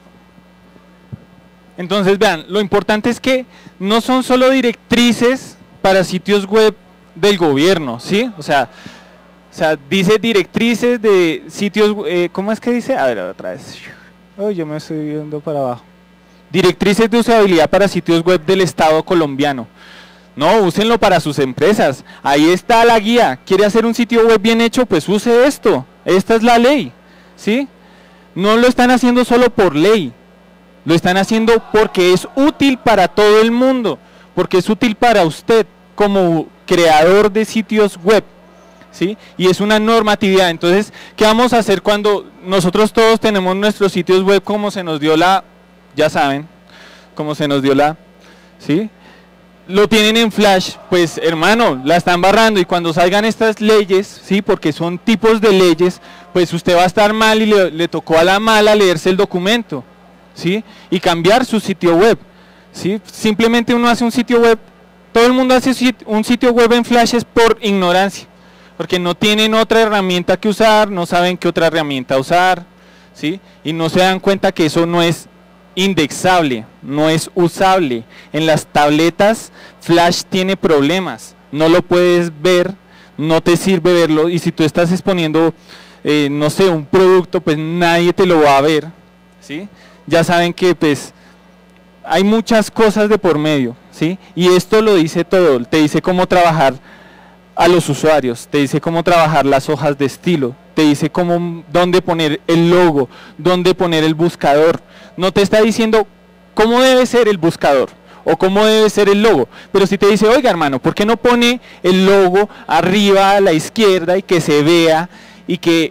Entonces vean, lo importante es que no son solo directrices para sitios web del gobierno, ¿sí? O sea, dice directrices de sitios, ¿cómo es que dice? A ver, otra vez. Oh, yo me estoy viendo para abajo. Directrices de usabilidad para sitios web del Estado colombiano. No, úsenlo para sus empresas. Ahí está la guía. ¿Quiere hacer un sitio web bien hecho? Pues use esto. Esta es la ley, ¿sí? No lo están haciendo solo por ley. Lo están haciendo porque es útil para todo el mundo. Porque es útil para usted como creador de sitios web, ¿sí? Y es una normatividad. Entonces, ¿qué vamos a hacer cuando nosotros todos tenemos nuestros sitios web como se nos dio la, ya saben, como se nos dio la, ¿sí? Lo tienen en Flash, pues hermano, la están barrando y cuando salgan estas leyes, ¿sí? Porque son tipos de leyes, pues usted va a estar mal y le tocó a la mala leerse el documento, ¿sí? Y cambiar su sitio web, ¿sí? Simplemente uno hace un sitio web, todo el mundo hace un sitio web en Flash es por ignorancia, porque no tienen otra herramienta que usar, no saben qué otra herramienta usar, ¿sí? Y no se dan cuenta que eso no es indexable, no es usable. En las tabletas Flash tiene problemas, no lo puedes ver, no te sirve verlo, y si tú estás exponiendo, no sé, un producto, pues nadie te lo va a ver, ¿sí? Ya saben que pues hay muchas cosas de por medio, ¿sí? Y esto lo dice todo, te dice cómo trabajar a los usuarios, te dice cómo trabajar las hojas de estilo, te dice dónde poner el logo, dónde poner el buscador. No te está diciendo cómo debe ser el buscador o cómo debe ser el logo, pero si te dice, oiga hermano, ¿por qué no pone el logo arriba a la izquierda y que se vea y que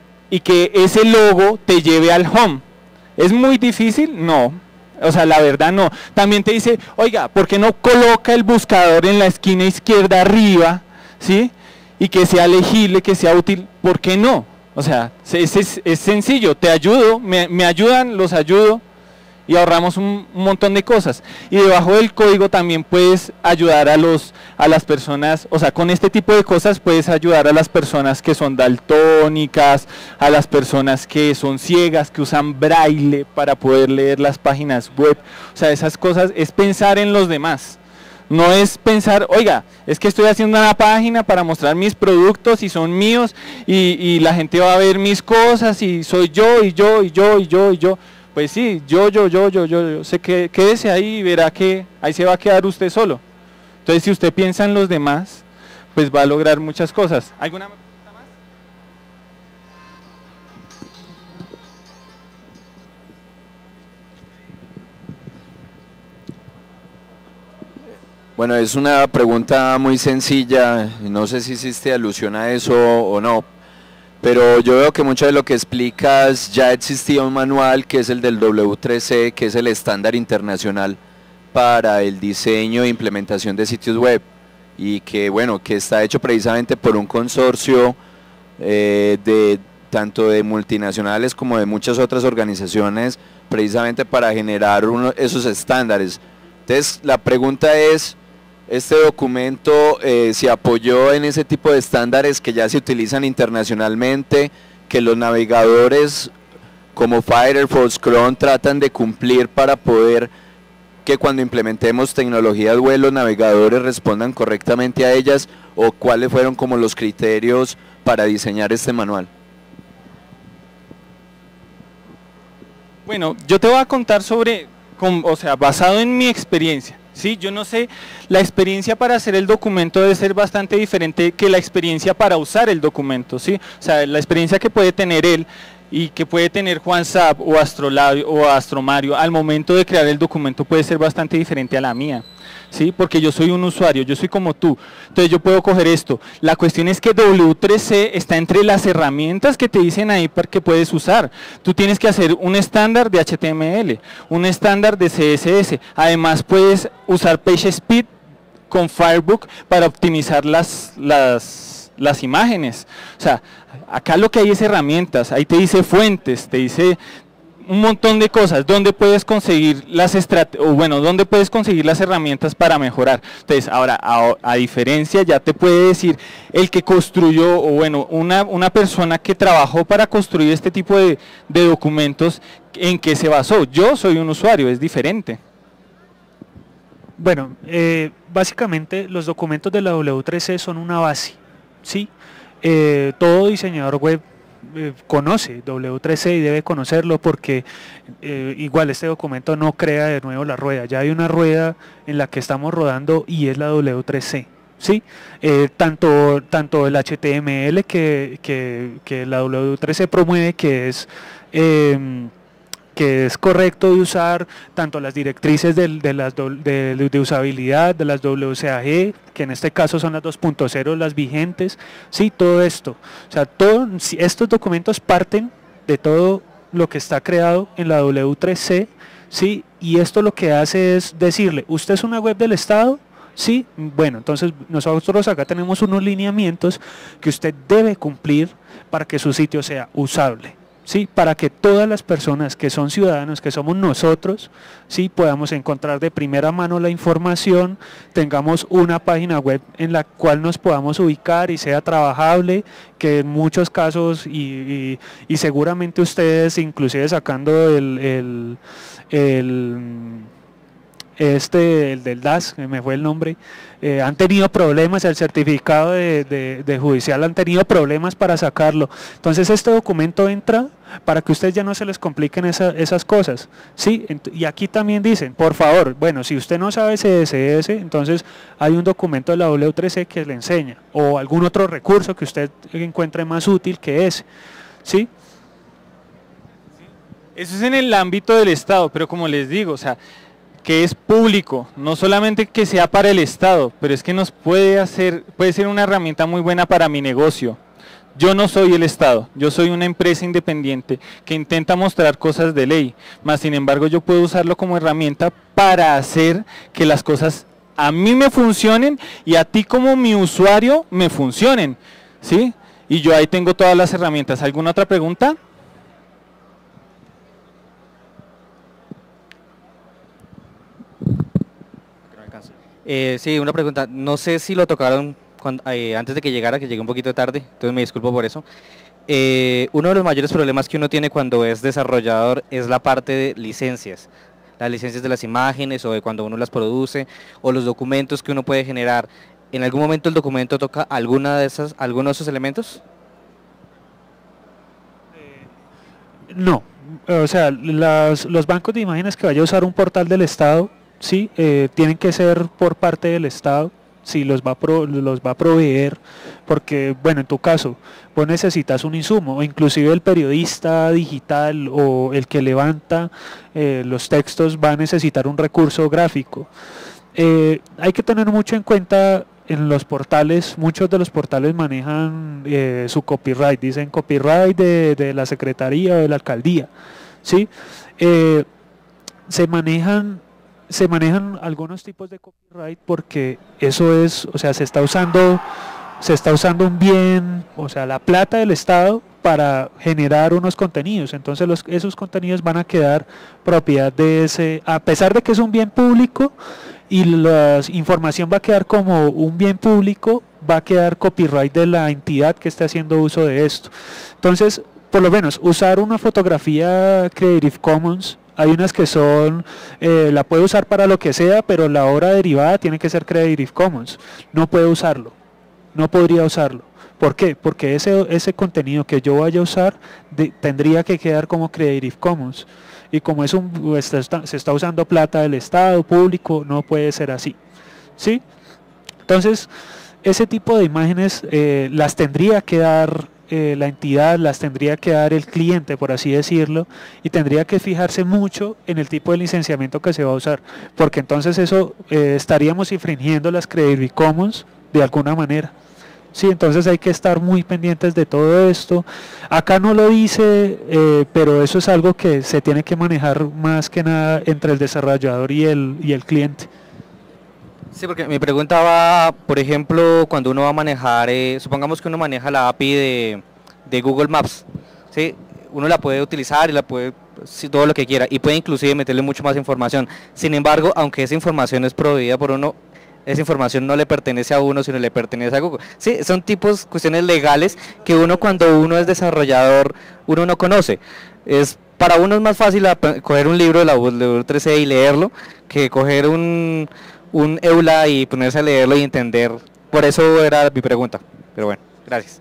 ese logo te lleve al home? ¿Es muy difícil? No, o sea, la verdad no. También te dice, oiga, ¿por qué no coloca el buscador en la esquina izquierda arriba, ¿sí? Y que sea legible, que sea útil? ¿Por qué no? O sea, es sencillo, te ayudo, me ayudan, los ayudo y ahorramos un montón de cosas. Y debajo del código también puedes ayudar a las personas, o sea, con este tipo de cosas puedes ayudar a las personas que son daltónicas, a las personas que son ciegas, que usan braille para poder leer las páginas web. O sea, esas cosas es pensar en los demás. No es pensar, oiga, es que estoy haciendo una página para mostrar mis productos y son míos y la gente va a ver mis cosas y soy yo y yo y yo y yo y yo. Pues sí, yo. Quédese ahí y verá que ahí se va a quedar usted solo. Entonces, si usted piensa en los demás, pues va a lograr muchas cosas. ¿Alguna pregunta más? Bueno, es una pregunta muy sencilla, no sé si hiciste alusión a eso o no, pero yo veo que mucho de lo que explicas ya existía un manual que es el del W3C, que es el estándar internacional para el diseño e implementación de sitios web, y que bueno, que está hecho precisamente por un consorcio de tanto de multinacionales como de muchas otras organizaciones, precisamente para generar esos estándares. Entonces la pregunta es, ¿este documento se apoyó en ese tipo de estándares que ya se utilizan internacionalmente, que los navegadores como Firefox, Chrome tratan de cumplir para poder que cuando implementemos tecnologías web los navegadores respondan correctamente a ellas, o cuáles fueron como los criterios para diseñar este manual? Bueno, yo te voy a contar sobre, o sea, basado en mi experiencia. Sí, yo no sé, la experiencia para hacer el documento debe ser bastante diferente que la experiencia para usar el documento, ¿sí? O sea, la experiencia que puede tener él y que puede tener Juan Zap o Astrolabio o Astromario al momento de crear el documento puede ser bastante diferente a la mía, ¿sí? Porque yo soy un usuario, yo soy como tú, entonces yo puedo coger esto. La cuestión es que W3C está entre las herramientas que te dicen ahí para que puedes usar. Tú tienes que hacer un estándar de HTML, un estándar de CSS, además puedes usar PageSpeed con Firebook para optimizar las imágenes. O sea, acá lo que hay es herramientas, ahí te dice fuentes, te dice un montón de cosas, dónde puedes conseguir dónde puedes conseguir las herramientas para mejorar. Entonces, ahora, a diferencia, ya te puede decir el que construyó, o bueno, una persona que trabajó para construir este tipo de documentos, en qué se basó. Yo soy un usuario, es diferente. Bueno, básicamente los documentos de la W3C son una base, ¿sí? Todo diseñador web conoce W3C y debe conocerlo porque igual este documento no crea de nuevo la rueda, ya hay una rueda en la que estamos rodando y es la W3C, ¿sí? Tanto el HTML que la W3C promueve, que es que es correcto de usar tanto las directrices de usabilidad, de las WCAG, que en este caso son las 2.0, las vigentes, sí, todo esto. O sea, estos documentos parten de todo lo que está creado en la W3C, sí, y esto lo que hace es decirle, ¿usted es una web del Estado? Sí, bueno, entonces nosotros acá tenemos unos lineamientos que usted debe cumplir para que su sitio sea usable, ¿sí? Para que todas las personas que son ciudadanos, que somos nosotros, ¿sí? Podamos encontrar de primera mano la información, tengamos una página web en la cual nos podamos ubicar y sea trabajable, que en muchos casos, y seguramente ustedes, inclusive sacando el del DAS, me fue el nombre, han tenido problemas, el certificado de judicial han tenido problemas para sacarlo. Entonces este documento entra para que ustedes ya no se les compliquen esas cosas, ¿sí? Y aquí también dicen, por favor, bueno, si usted no sabe CSS, entonces hay un documento de la W3C que le enseña, o algún otro recurso que usted encuentre más útil que ese, ¿sí? Eso es en el ámbito del Estado, pero como les digo, o sea, que es público, no solamente que sea para el Estado, pero es que puede ser una herramienta muy buena para mi negocio. Yo no soy el Estado, yo soy una empresa independiente que intenta mostrar cosas de ley, mas sin embargo yo puedo usarlo como herramienta para hacer que las cosas a mí me funcionen y a ti como mi usuario me funcionen, ¿sí? Y yo ahí tengo todas las herramientas. ¿Alguna otra pregunta? Sí, una pregunta. No sé si lo tocaron antes de que llegara, que llegué un poquito tarde, entonces me disculpo por eso. Uno de los mayores problemas que uno tiene cuando es desarrollador es la parte de licencias. Las licencias de las imágenes o de cuando uno las produce o los documentos que uno puede generar. ¿En algún momento el documento toca alguno de esos elementos? No, o sea, los bancos de imágenes que vaya a usar un portal del Estado, sí, tienen que ser por parte del Estado, sí, los va a proveer, porque, bueno, en tu caso, vos necesitas un insumo, o inclusive el periodista digital o el que levanta los textos va a necesitar un recurso gráfico. Hay que tener mucho en cuenta en los portales, muchos de los portales manejan su copyright, dicen copyright de la Secretaría o de la Alcaldía, ¿sí? Se manejan algunos tipos de copyright porque eso es, o sea, se está usando un bien, o sea, la plata del Estado para generar unos contenidos, entonces esos contenidos van a quedar propiedad de ese, a pesar de que es un bien público y la información va a quedar como un bien público, va a quedar copyright de la entidad que esté haciendo uso de esto. Entonces, por lo menos, usar una fotografía Creative Commons, hay unas que son, la puede usar para lo que sea, pero la obra derivada tiene que ser Creative Commons, no puede usarlo, no podría usarlo. ¿Por qué? Porque ese contenido que yo vaya a usar tendría que quedar como Creative Commons. Y como se está usando plata del Estado público, no puede ser así, ¿sí? Entonces, ese tipo de imágenes las tendría que dar la entidad, las tendría que dar el cliente, por así decirlo, y tendría que fijarse mucho en el tipo de licenciamiento que se va a usar, porque entonces eso estaríamos infringiendo las Creative Commons de alguna manera. Sí, entonces hay que estar muy pendientes de todo esto. Acá no lo dice, pero eso es algo que se tiene que manejar más que nada entre el desarrollador y el cliente. Sí, porque mi pregunta va, por ejemplo, cuando uno va a manejar, supongamos que uno maneja la API de Google Maps, ¿sí? Uno la puede utilizar y la puede, sí, todo lo que quiera, y puede inclusive meterle mucho más información. Sin embargo, aunque esa información es proveída por uno, esa información no le pertenece a uno, sino le pertenece a Google. Sí, son cuestiones legales que uno cuando uno es desarrollador, uno no conoce. Para uno es más fácil coger un libro de la W3C y leerlo, que coger un EULA y ponerse a leerlo y entender. Por eso era mi pregunta. Pero bueno, gracias.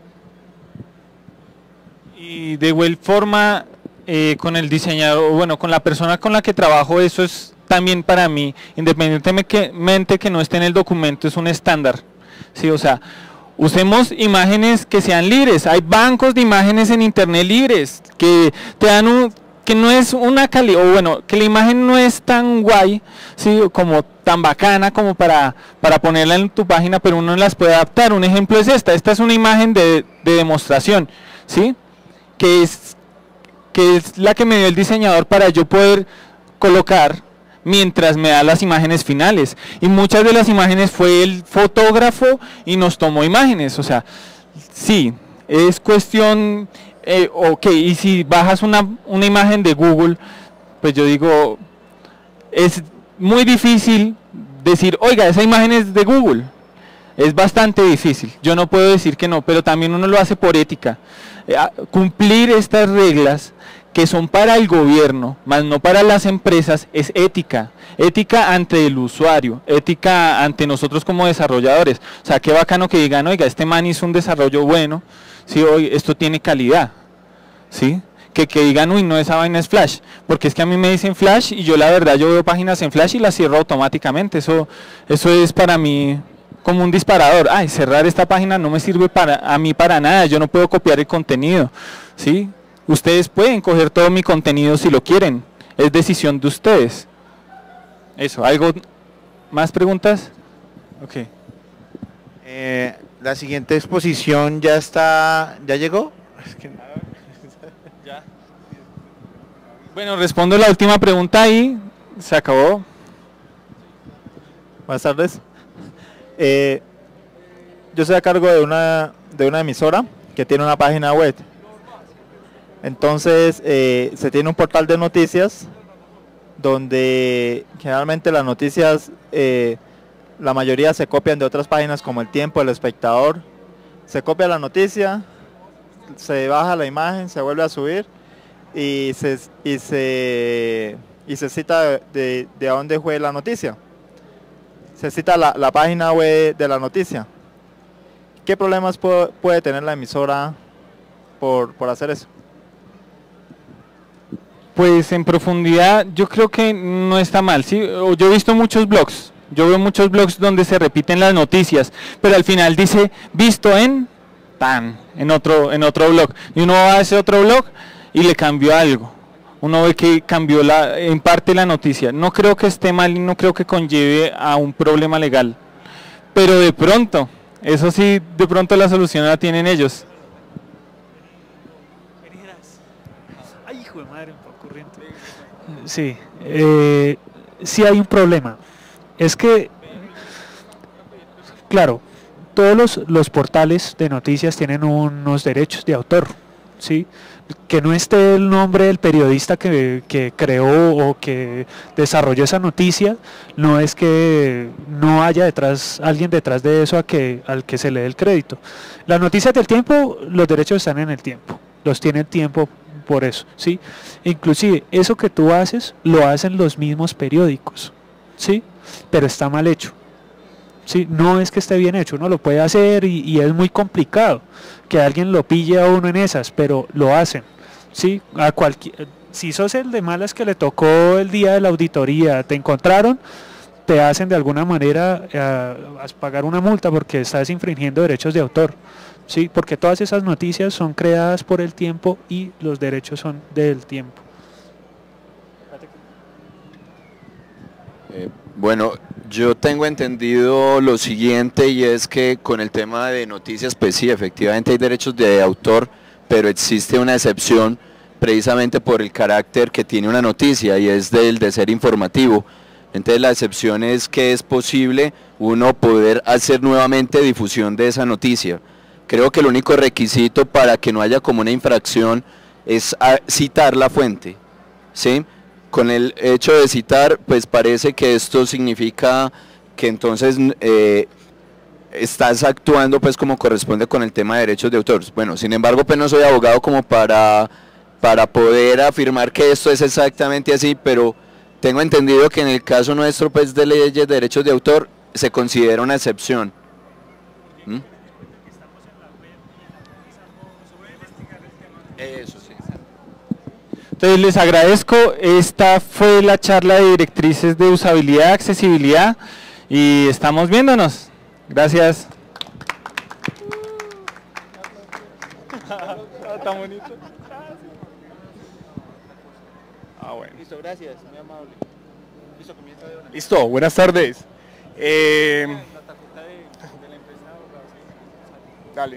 Y de igual forma, con el diseñador, bueno, con la persona con la que trabajo, eso es también para mí, independientemente que no esté en el documento, es un estándar, ¿sí? O sea, usemos imágenes que sean libres. Hay bancos de imágenes en internet libres que te dan que no es una calidad, o bueno, que la imagen no es tan guay, ¿sí? Como tan bacana como para ponerla en tu página, pero uno las puede adaptar. Un ejemplo es esta es una imagen de demostración, ¿sí? Que es la que me dio el diseñador para yo poder colocar mientras me da las imágenes finales, y muchas de las imágenes fue el fotógrafo y nos tomó imágenes, o sea, sí, es cuestión, ok, y si bajas una imagen de Google, pues yo digo, es muy difícil decir, oiga, esa imagen es de Google, es bastante difícil, yo no puedo decir que no, pero también uno lo hace por ética, cumplir estas reglas que son para el gobierno, más no para las empresas, es ética. Ética ante el usuario, ética ante nosotros como desarrolladores. O sea, qué bacano que digan, oiga, este man hizo un desarrollo bueno, ¿sí? Hoy esto tiene calidad, ¿sí? Que digan, uy, no, esa vaina es Flash, porque es que a mí me dicen Flash y yo la verdad, yo veo páginas en Flash y las cierro automáticamente. Eso es para mí como un disparador. Ay, cerrar esta página no me sirve a mí para nada, yo no puedo copiar el contenido, ¿sí? Ustedes pueden coger todo mi contenido si lo quieren, es decisión de ustedes. Eso, ¿algo más preguntas? Ok. La siguiente exposición ya llegó. Ya. Bueno, respondo la última pregunta y se acabó. Buenas tardes. Yo soy a cargo de una emisora que tiene una página web. Entonces se tiene un portal de noticias donde generalmente las noticias, la mayoría se copian de otras páginas como El Tiempo, El Espectador. Se copia la noticia, se baja la imagen, se vuelve a subir y se cita de dónde fue la noticia. Se cita la página web de la noticia. ¿Qué problemas puede tener la emisora por hacer eso? Pues en profundidad yo creo que no está mal, ¿sí? Yo he visto muchos blogs, yo veo muchos blogs donde se repiten las noticias, pero al final dice visto en otro blog, y uno va a ese otro blog y le cambió algo, uno ve que cambió en parte la noticia. No creo que esté mal y no creo que conlleve a un problema legal, pero de pronto, eso sí, de pronto la solución la tienen ellos. Ay, hijo de madre, un poco corriente. Sí, sí hay un problema. Es que, claro, todos los portales de noticias tienen unos derechos de autor, ¿sí? Que no esté el nombre del periodista que creó o que desarrolló esa noticia, no es que no haya alguien detrás de eso al que se le dé el crédito. Las noticias del Tiempo, los derechos están en el Tiempo, los tiene el Tiempo por eso, ¿sí? Inclusive, eso que tú haces, lo hacen los mismos periódicos, ¿sí? Pero está mal hecho. Sí, no es que esté bien hecho, uno lo puede hacer y es muy complicado que alguien lo pille a uno en esas, pero lo hacen, ¿sí? Si sos el de malas que le tocó el día de la auditoría, te encontraron, te hacen de alguna manera pagar una multa porque estás infringiendo derechos de autor, ¿sí? Porque todas esas noticias son creadas por el Tiempo y los derechos son del Tiempo. Bueno, yo tengo entendido lo siguiente, y es que con el tema de noticias, pues sí, efectivamente hay derechos de autor, pero existe una excepción precisamente por el carácter que tiene una noticia, y es del de ser informativo. Entonces la excepción es que es posible uno poder hacer nuevamente difusión de esa noticia. Creo que el único requisito para que no haya como una infracción es citar la fuente, ¿sí? Con el hecho de citar, pues parece que esto significa que entonces estás actuando pues como corresponde con el tema de derechos de autor. Bueno, sin embargo, pues no soy abogado como para poder afirmar que esto es exactamente así, pero tengo entendido que en el caso nuestro pues de leyes de derechos de autor se considera una excepción. ¿Mm? Eso sí. Entonces les agradezco, esta fue la charla de directrices de usabilidad, accesibilidad, y estamos viéndonos. Gracias. Tan bonito. Listo, gracias, muy amable. Listo, comienza de una. Listo, buenas tardes. Dale.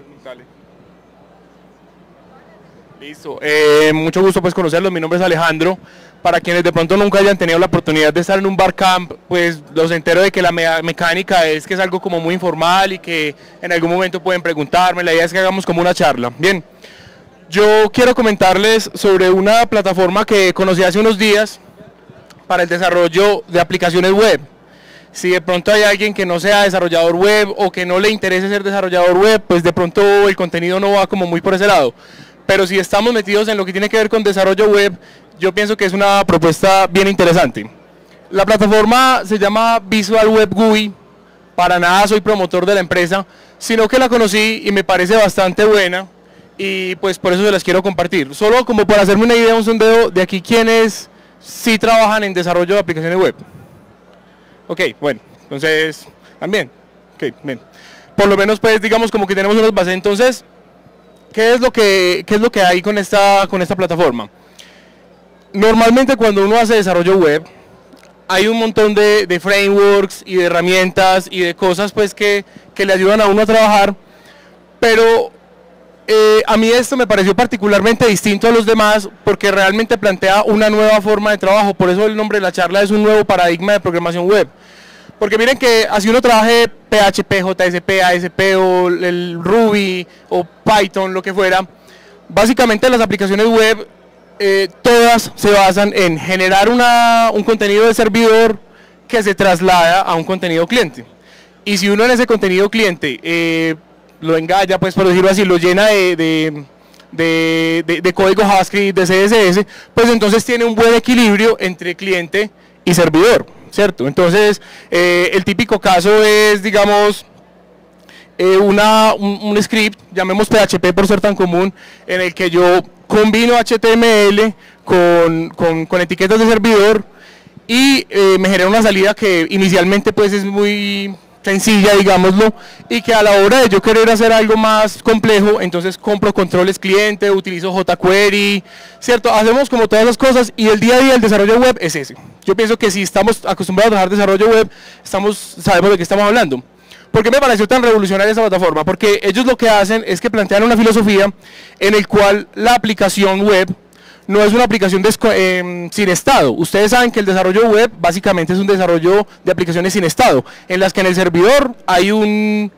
Listo. Mucho gusto pues conocerlos, mi nombre es Alejandro. Para quienes de pronto nunca hayan tenido la oportunidad de estar en un barcamp, pues los entero de que la mecánica es que es algo como muy informal y que en algún momento pueden preguntarme. La idea es que hagamos como una charla. Bien, yo quiero comentarles sobre una plataforma que conocí hace unos días para el desarrollo de aplicaciones web. Si de pronto hay alguien que no sea desarrollador web o que no le interese ser desarrollador web, pues de pronto el contenido no va como muy por ese lado. Pero si estamos metidos en lo que tiene que ver con desarrollo web, yo pienso que es una propuesta bien interesante. La plataforma se llama Visual Web GUI, para nada soy promotor de la empresa, sino que la conocí y me parece bastante buena y pues por eso se las quiero compartir. Solo como para hacerme una idea, un sondeo de aquí quienes sí trabajan en desarrollo de aplicaciones web. Ok, bueno, entonces también, ok, bien. Por lo menos pues digamos como que tenemos unas bases. Entonces, ¿qué es lo que hay con esta plataforma? Normalmente cuando uno hace desarrollo web, hay un montón de frameworks y de herramientas y de cosas pues que le ayudan a uno a trabajar, pero a mí esto me pareció particularmente distinto a los demás porque realmente plantea una nueva forma de trabajo. Por eso el nombre de la charla es un nuevo paradigma de programación web. Porque miren que así uno trabaje PHP, JSP, ASP o el Ruby o Python, lo que fuera, básicamente las aplicaciones web todas se basan en generar un contenido de servidor que se traslada a un contenido cliente. Y si uno en ese contenido cliente lo engalla, pues por decirlo así, lo llena de código JavaScript, de CSS, pues entonces tiene un buen equilibrio entre cliente y servidor, ¿cierto? Entonces el típico caso es, digamos, un script, llamemos PHP por ser tan común, en el que yo combino HTML con etiquetas de servidor y me genera una salida que inicialmente pues es muy sencilla, digámoslo, y que a la hora de yo querer hacer algo más complejo, entonces compro controles cliente, utilizo jQuery, ¿cierto? Hacemos como todas las cosas y el día a día el desarrollo web es ese. Yo pienso que si estamos acostumbrados a trabajar desarrollo web, sabemos de qué estamos hablando. ¿Por qué me pareció tan revolucionaria esta plataforma? Porque ellos lo que hacen es que plantean una filosofía en el cual la aplicación web no es una aplicación sin estado. Ustedes saben que el desarrollo web básicamente es un desarrollo de aplicaciones sin estado, en las que en el servidor hay un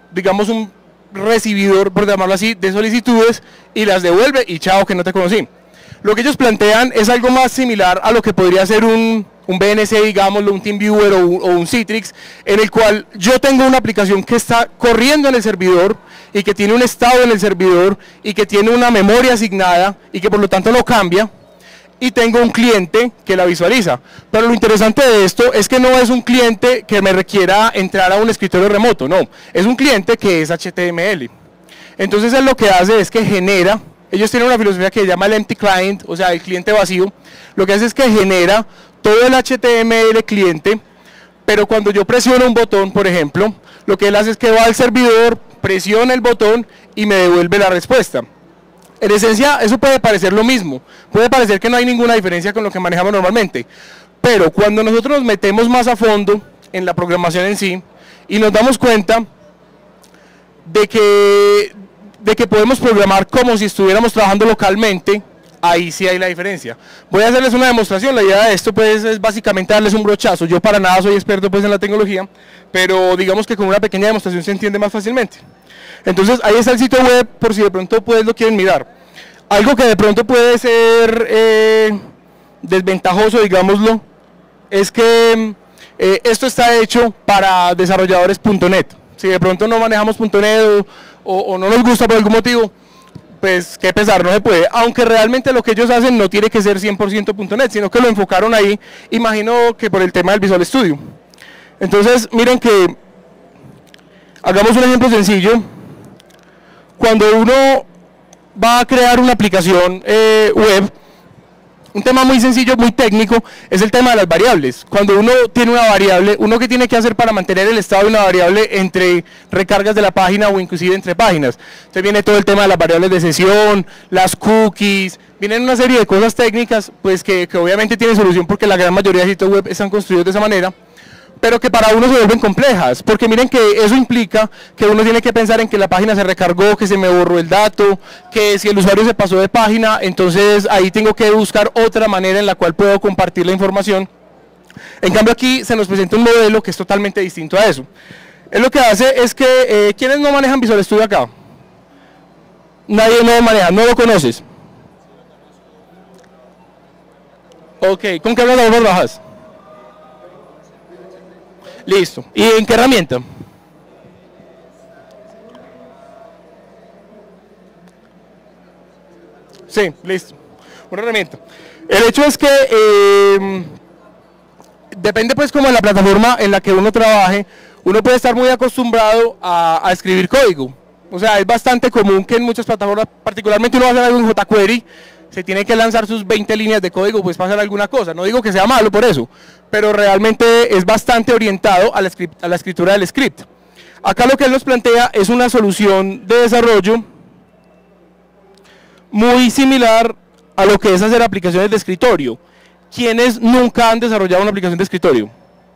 recibidor, por llamarlo así, de solicitudes y las devuelve y chao, que no te conocí. Lo que ellos plantean es algo más similar a lo que podría ser un BNC, digámoslo, un TeamViewer o un Citrix, en el cual yo tengo una aplicación que está corriendo en el servidor y que tiene un estado en el servidor y que tiene una memoria asignada y que por lo tanto no cambia, y tengo un cliente que la visualiza. Pero lo interesante de esto es que no es un cliente que me requiera entrar a un escritorio remoto, no, es un cliente que es HTML. Entonces él lo que hace es que genera, ellos tienen una filosofía que se llama el empty client, o sea, el cliente vacío. Lo que hace es que genera todo el HTML cliente, pero cuando yo presiono un botón, por ejemplo, lo que él hace es que va al servidor, presiona el botón y me devuelve la respuesta. En esencia, eso puede parecer lo mismo, puede parecer que no hay ninguna diferencia con lo que manejamos normalmente, pero cuando nosotros nos metemos más a fondo en la programación en sí y nos damos cuenta de que podemos programar como si estuviéramos trabajando localmente, ahí sí hay la diferencia. Voy a hacerles una demostración. La idea de esto pues es básicamente darles un brochazo. Yo para nada soy experto pues en la tecnología, pero digamos que con una pequeña demostración se entiende más fácilmente. Entonces ahí está el sitio web, por si de pronto pues lo quieren mirar. Algo que de pronto puede ser desventajoso, digámoslo, es que esto está hecho para desarrolladores.net. Si de pronto no manejamos .net o no nos gusta por algún motivo, pues qué pesar, no se puede, aunque realmente lo que ellos hacen no tiene que ser 100% .net, sino que lo enfocaron ahí, imagino que por el tema del Visual Studio. Entonces miren que, hagamos un ejemplo sencillo. Cuando uno va a crear una aplicación web, un tema muy sencillo, muy técnico, es el tema de las variables. Cuando uno tiene una variable, ¿uno qué tiene que hacer para mantener el estado de una variable entre recargas de la página o inclusive entre páginas? Entonces viene todo el tema de las variables de sesión, las cookies, vienen una serie de cosas técnicas, pues que obviamente tienen solución porque la gran mayoría de sitios web están construidos de esa manera, pero que para uno se vuelven complejas, porque miren que eso implica que uno tiene que pensar en que la página se recargó, que se me borró el dato, que si el usuario se pasó de página, entonces ahí tengo que buscar otra manera en la cual puedo compartir la información. En cambio aquí se nos presenta un modelo que es totalmente distinto a eso. Él lo que hace es que, ¿quiénes no manejan Visual Studio acá? Nadie no maneja, no lo conoces. Ok, ¿con qué plataforma trabajas? Listo. ¿Y en qué herramienta? Sí, listo. Una herramienta. El hecho es que depende pues como de la plataforma en la que uno trabaje, uno puede estar muy acostumbrado a escribir código. O sea, es bastante común que en muchas plataformas, particularmente uno va a hacer algo en jQuery, se tiene que lanzar sus 20 líneas de código pues para hacer alguna cosa. No digo que sea malo por eso, pero realmente es bastante orientado a la escritura del script. Acá lo que él nos plantea es una solución de desarrollo muy similar a lo que es hacer aplicaciones de escritorio. ¿Quiénes nunca han desarrollado una aplicación de escritorio?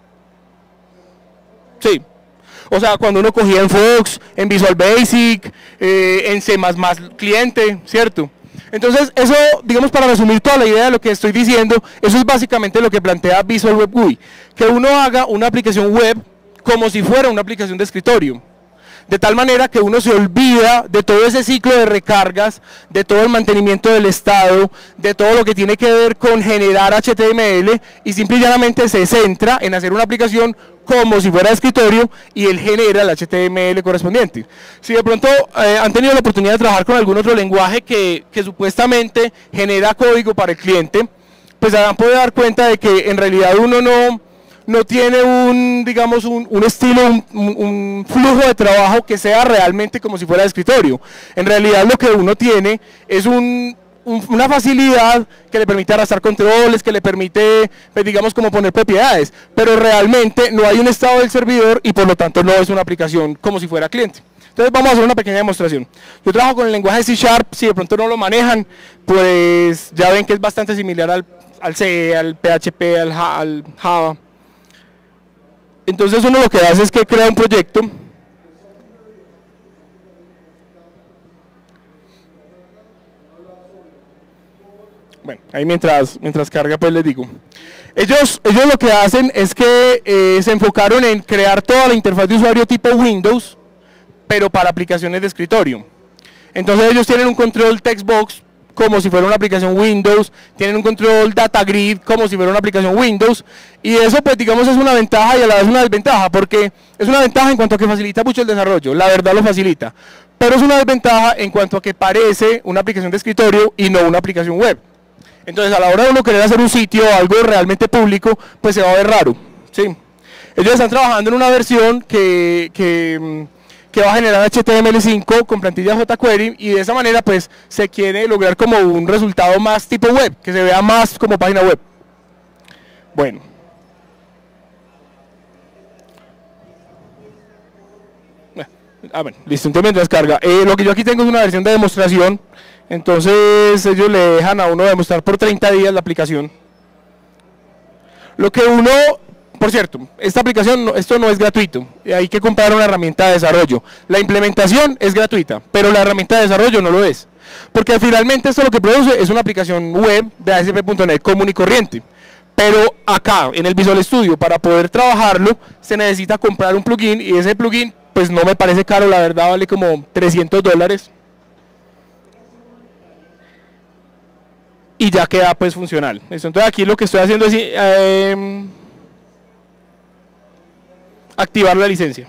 Sí. O sea, cuando uno cogía en Fox, en Visual Basic, en C++ cliente, ¿cierto? Entonces, eso, digamos, para resumir toda la idea de lo que estoy diciendo, eso es básicamente lo que plantea Visual Web GUI, que uno haga una aplicación web como si fuera una aplicación de escritorio, de tal manera que uno se olvida de todo ese ciclo de recargas, de todo el mantenimiento del estado, de todo lo que tiene que ver con generar HTML y simple y llanamente se centra en hacer una aplicación como si fuera de escritorio y él genera el HTML correspondiente. Si de pronto han tenido la oportunidad de trabajar con algún otro lenguaje que supuestamente genera código para el cliente, pues se van a poder dar cuenta de que en realidad uno no tiene digamos, un estilo, un flujo de trabajo que sea realmente como si fuera de escritorio. En realidad lo que uno tiene es una facilidad que le permite arrastrar controles, que le permite, pues, digamos, como poner propiedades, pero realmente no hay un estado del servidor y por lo tanto no es una aplicación como si fuera cliente. Entonces vamos a hacer una pequeña demostración. Yo trabajo con el lenguaje C#, si de pronto no lo manejan, pues ya ven que es bastante similar al C, al PHP, al Java. Entonces uno lo que hace es que crea un proyecto. Bueno, ahí mientras carga pues les digo. Ellos lo que hacen es que se enfocaron en crear toda la interfaz de usuario tipo Windows, pero para aplicaciones de escritorio. Entonces ellos tienen un control textbox como si fuera una aplicación Windows, tienen un control data grid como si fuera una aplicación Windows, y eso pues digamos es una ventaja y a la vez una desventaja, porque es una ventaja en cuanto a que facilita mucho el desarrollo, la verdad lo facilita, pero es una desventaja en cuanto a que parece una aplicación de escritorio y no una aplicación web. Entonces a la hora de uno querer hacer un sitio o algo realmente público, pues se va a ver raro, ¿sí? Ellos están trabajando en una versión que va a generar HTML5 con plantilla jQuery y de esa manera pues se quiere lograr como un resultado más tipo web, que se vea más como página web. Bueno. Bueno, listo, entonces mientras carga. Lo que yo aquí tengo es una versión de demostración, entonces ellos le dejan a uno demostrar por 30 días la aplicación. Lo que uno... Por cierto, esta aplicación, esto no es gratuito, hay que comprar una herramienta de desarrollo. La implementación es gratuita, pero la herramienta de desarrollo no lo es. Porque finalmente esto lo que produce es una aplicación web de ASP.NET común y corriente. Pero acá, en el Visual Studio, para poder trabajarlo, se necesita comprar un plugin, y ese plugin, pues no me parece caro, la verdad vale como $300. Y ya queda pues funcional. Entonces aquí lo que estoy haciendo es... activar la licencia.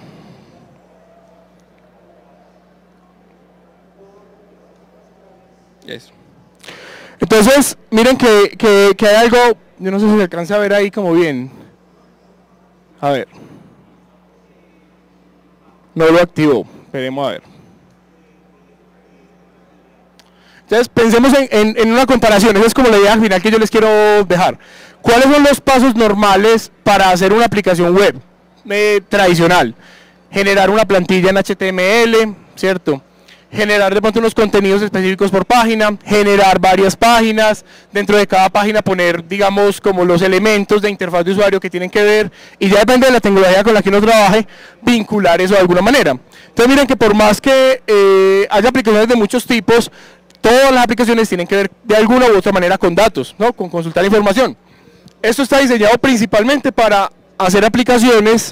Eso. Entonces, miren que hay algo, yo no sé si se alcanza a ver ahí como bien. A ver. No lo activó, esperemos a ver. Entonces, pensemos en una comparación, esa es como la idea al final que yo les quiero dejar. ¿Cuáles son los pasos normales para hacer una aplicación web? Tradicional, generar una plantilla en HTML, ¿cierto? generar de pronto unos contenidos específicos por página, generar varias páginas, dentro de cada página poner, digamos, como los elementos de interfaz de usuario que tienen que ver, y ya depende de la tecnología con la que uno trabaje, vincular eso de alguna manera. Entonces miren que por más que haya aplicaciones de muchos tipos, todas las aplicaciones tienen que ver de alguna u otra manera con datos, ¿no? Con consultar información. Esto está diseñado principalmente para hacer aplicaciones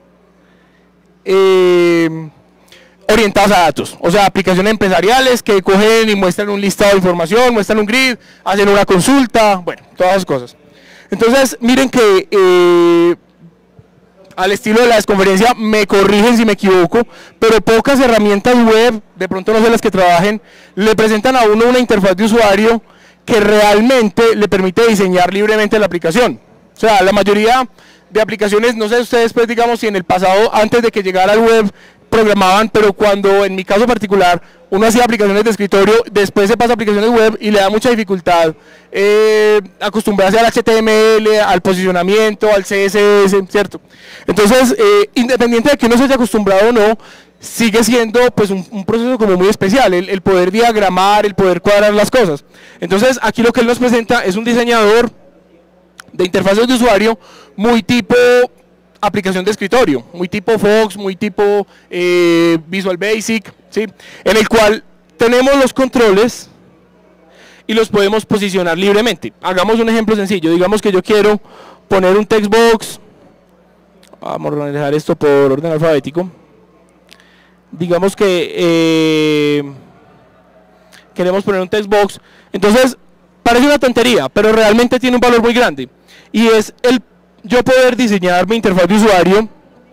orientadas a datos, o sea, aplicaciones empresariales que cogen y muestran un listado de información, muestran un grid, hacen una consulta, bueno, todas esas cosas. Entonces, miren que al estilo de la desconferencia, me corrigen si me equivoco, pero pocas herramientas web, de pronto no sé las que trabajen, le presentan a uno una interfaz de usuario que realmente le permite diseñar libremente la aplicación. O sea, la mayoría de aplicaciones, no sé ustedes, pues digamos, si en el pasado, antes de que llegara al web, programaban, pero cuando en mi caso particular uno hacía aplicaciones de escritorio, después se pasa a aplicaciones web y le da mucha dificultad acostumbrarse al HTML, al posicionamiento, al CSS, ¿cierto? Entonces, independiente de que uno se haya acostumbrado o no, sigue siendo pues un proceso como muy especial, el poder diagramar, el poder cuadrar las cosas. Entonces, aquí lo que él nos presenta es un diseñador de interfaces de usuario muy tipo aplicación de escritorio, muy tipo Fox, muy tipo Visual Basic, ¿sí? En el cual tenemos los controles y los podemos posicionar libremente. Hagamos un ejemplo sencillo, digamos que yo quiero poner un text box, vamos a organizar esto por orden alfabético, digamos que queremos poner un text box, entonces parece una tontería, pero realmente tiene un valor muy grande, y es yo poder diseñar mi interfaz de usuario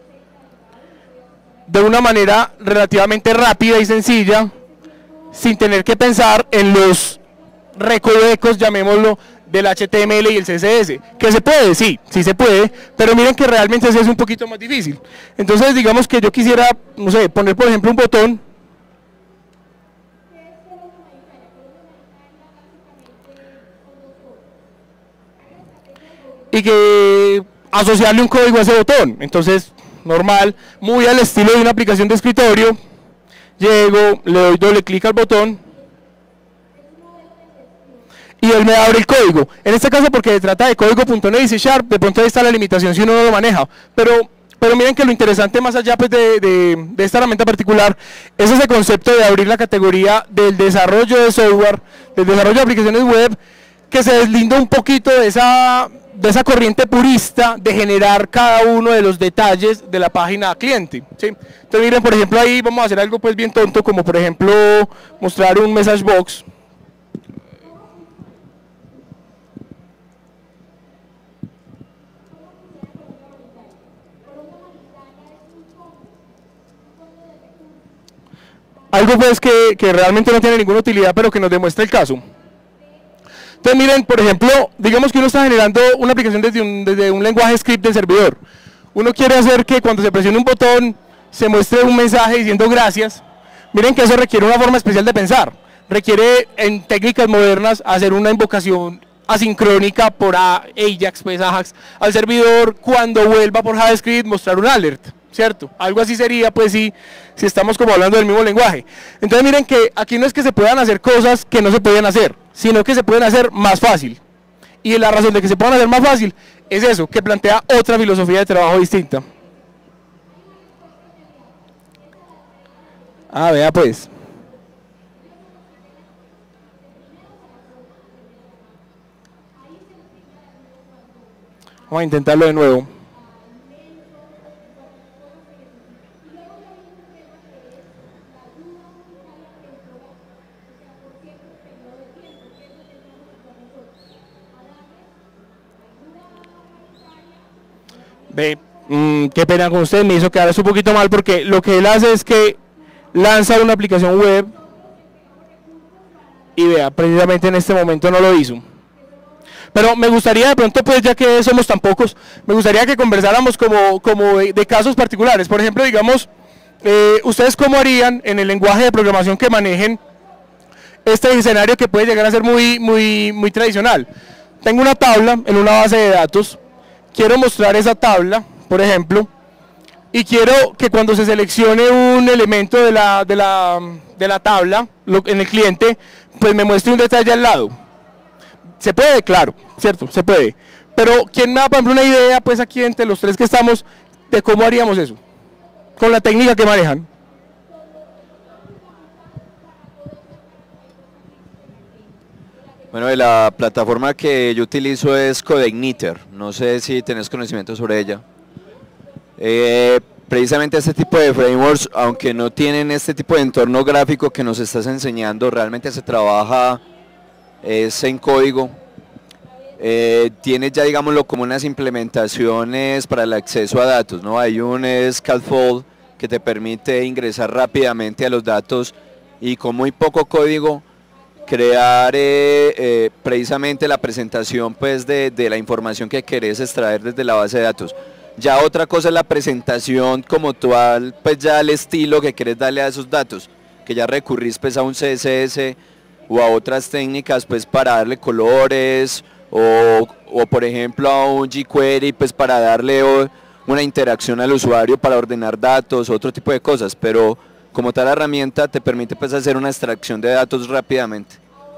de una manera relativamente rápida y sencilla, sin tener que pensar en los recovecos, llamémoslo, del HTML y el CSS, que se puede, sí se puede, pero miren que realmente se hace un poquito más difícil. Entonces digamos que yo quisiera, no sé, poner por ejemplo un botón, y que asociarle un código a ese botón. Entonces, normal, muy al estilo de una aplicación de escritorio, llego, le doy doble clic al botón y él me abre el código. En este caso, porque se trata de código.NET y C#, de pronto ahí está la limitación si uno no lo maneja, pero miren que lo interesante más allá pues, de esta herramienta particular es ese concepto de abrir la categoría del desarrollo de software, del desarrollo de aplicaciones web, que se deslinda un poquito de esa corriente purista de generar cada uno de los detalles de la página cliente, ¿sí? Entonces miren, por ejemplo, ahí vamos a hacer algo pues bien tonto, como por ejemplo mostrar un message box. Algo pues que realmente no tiene ninguna utilidad, pero que nos demuestra el caso. Entonces miren, por ejemplo, digamos que uno está generando una aplicación desde un lenguaje script del servidor. Uno quiere hacer que cuando se presione un botón se muestre un mensaje diciendo gracias. Miren que eso requiere una forma especial de pensar. Requiere en técnicas modernas hacer una invocación asincrónica por AJAX, pues Ajax, al servidor, cuando vuelva por JavaScript mostrar un alert, ¿cierto? Algo así sería pues si estamos como hablando del mismo lenguaje. Entonces miren que aquí no es que se puedan hacer cosas que no se pueden hacer, sino que se pueden hacer más fácil. Y la razón de que se puedan hacer más fácil es eso, que plantea otra filosofía de trabajo distinta. Vea pues. Vamos a intentarlo de nuevo. Ve, qué pena con usted, me hizo quedar eso un poquito mal, porque lo que él hace es que lanza una aplicación web y vea, precisamente en este momento no lo hizo. Pero me gustaría de pronto, pues ya que somos tan pocos, me gustaría que conversáramos como de casos particulares. Por ejemplo, digamos, ¿ustedes cómo harían en el lenguaje de programación que manejen este escenario que puede llegar a ser muy tradicional? Tengo una tabla en una base de datos, quiero mostrar esa tabla, por ejemplo, y quiero que cuando se seleccione un elemento de la tabla en el cliente, pues me muestre un detalle al lado. Se puede, claro, cierto, se puede. Pero ¿quién me da, por ejemplo, una idea, pues aquí entre los tres que estamos, de cómo haríamos eso? Con la técnica que manejan. Bueno, la plataforma que yo utilizo es CodeIgniter, no sé si tenés conocimiento sobre ella. Precisamente este tipo de frameworks, aunque no tienen este tipo de entorno gráfico que nos estás enseñando, realmente se trabaja es en código. Tiene ya, digámoslo, como unas implementaciones para el acceso a datos, ¿no? Hay un scaffold que te permite ingresar rápidamente a los datos y con muy poco código crear precisamente la presentación, pues, de la información que querés extraer desde la base de datos. Ya otra cosa es la presentación como tal, pues ya el estilo que querés darle a esos datos, que ya recurrís pues a un CSS o a otras técnicas pues para darle colores o por ejemplo a un jQuery pues para darle una interacción al usuario para ordenar datos, otro tipo de cosas, pero como tal herramienta te permite pues hacer una extracción de datos rápidamente.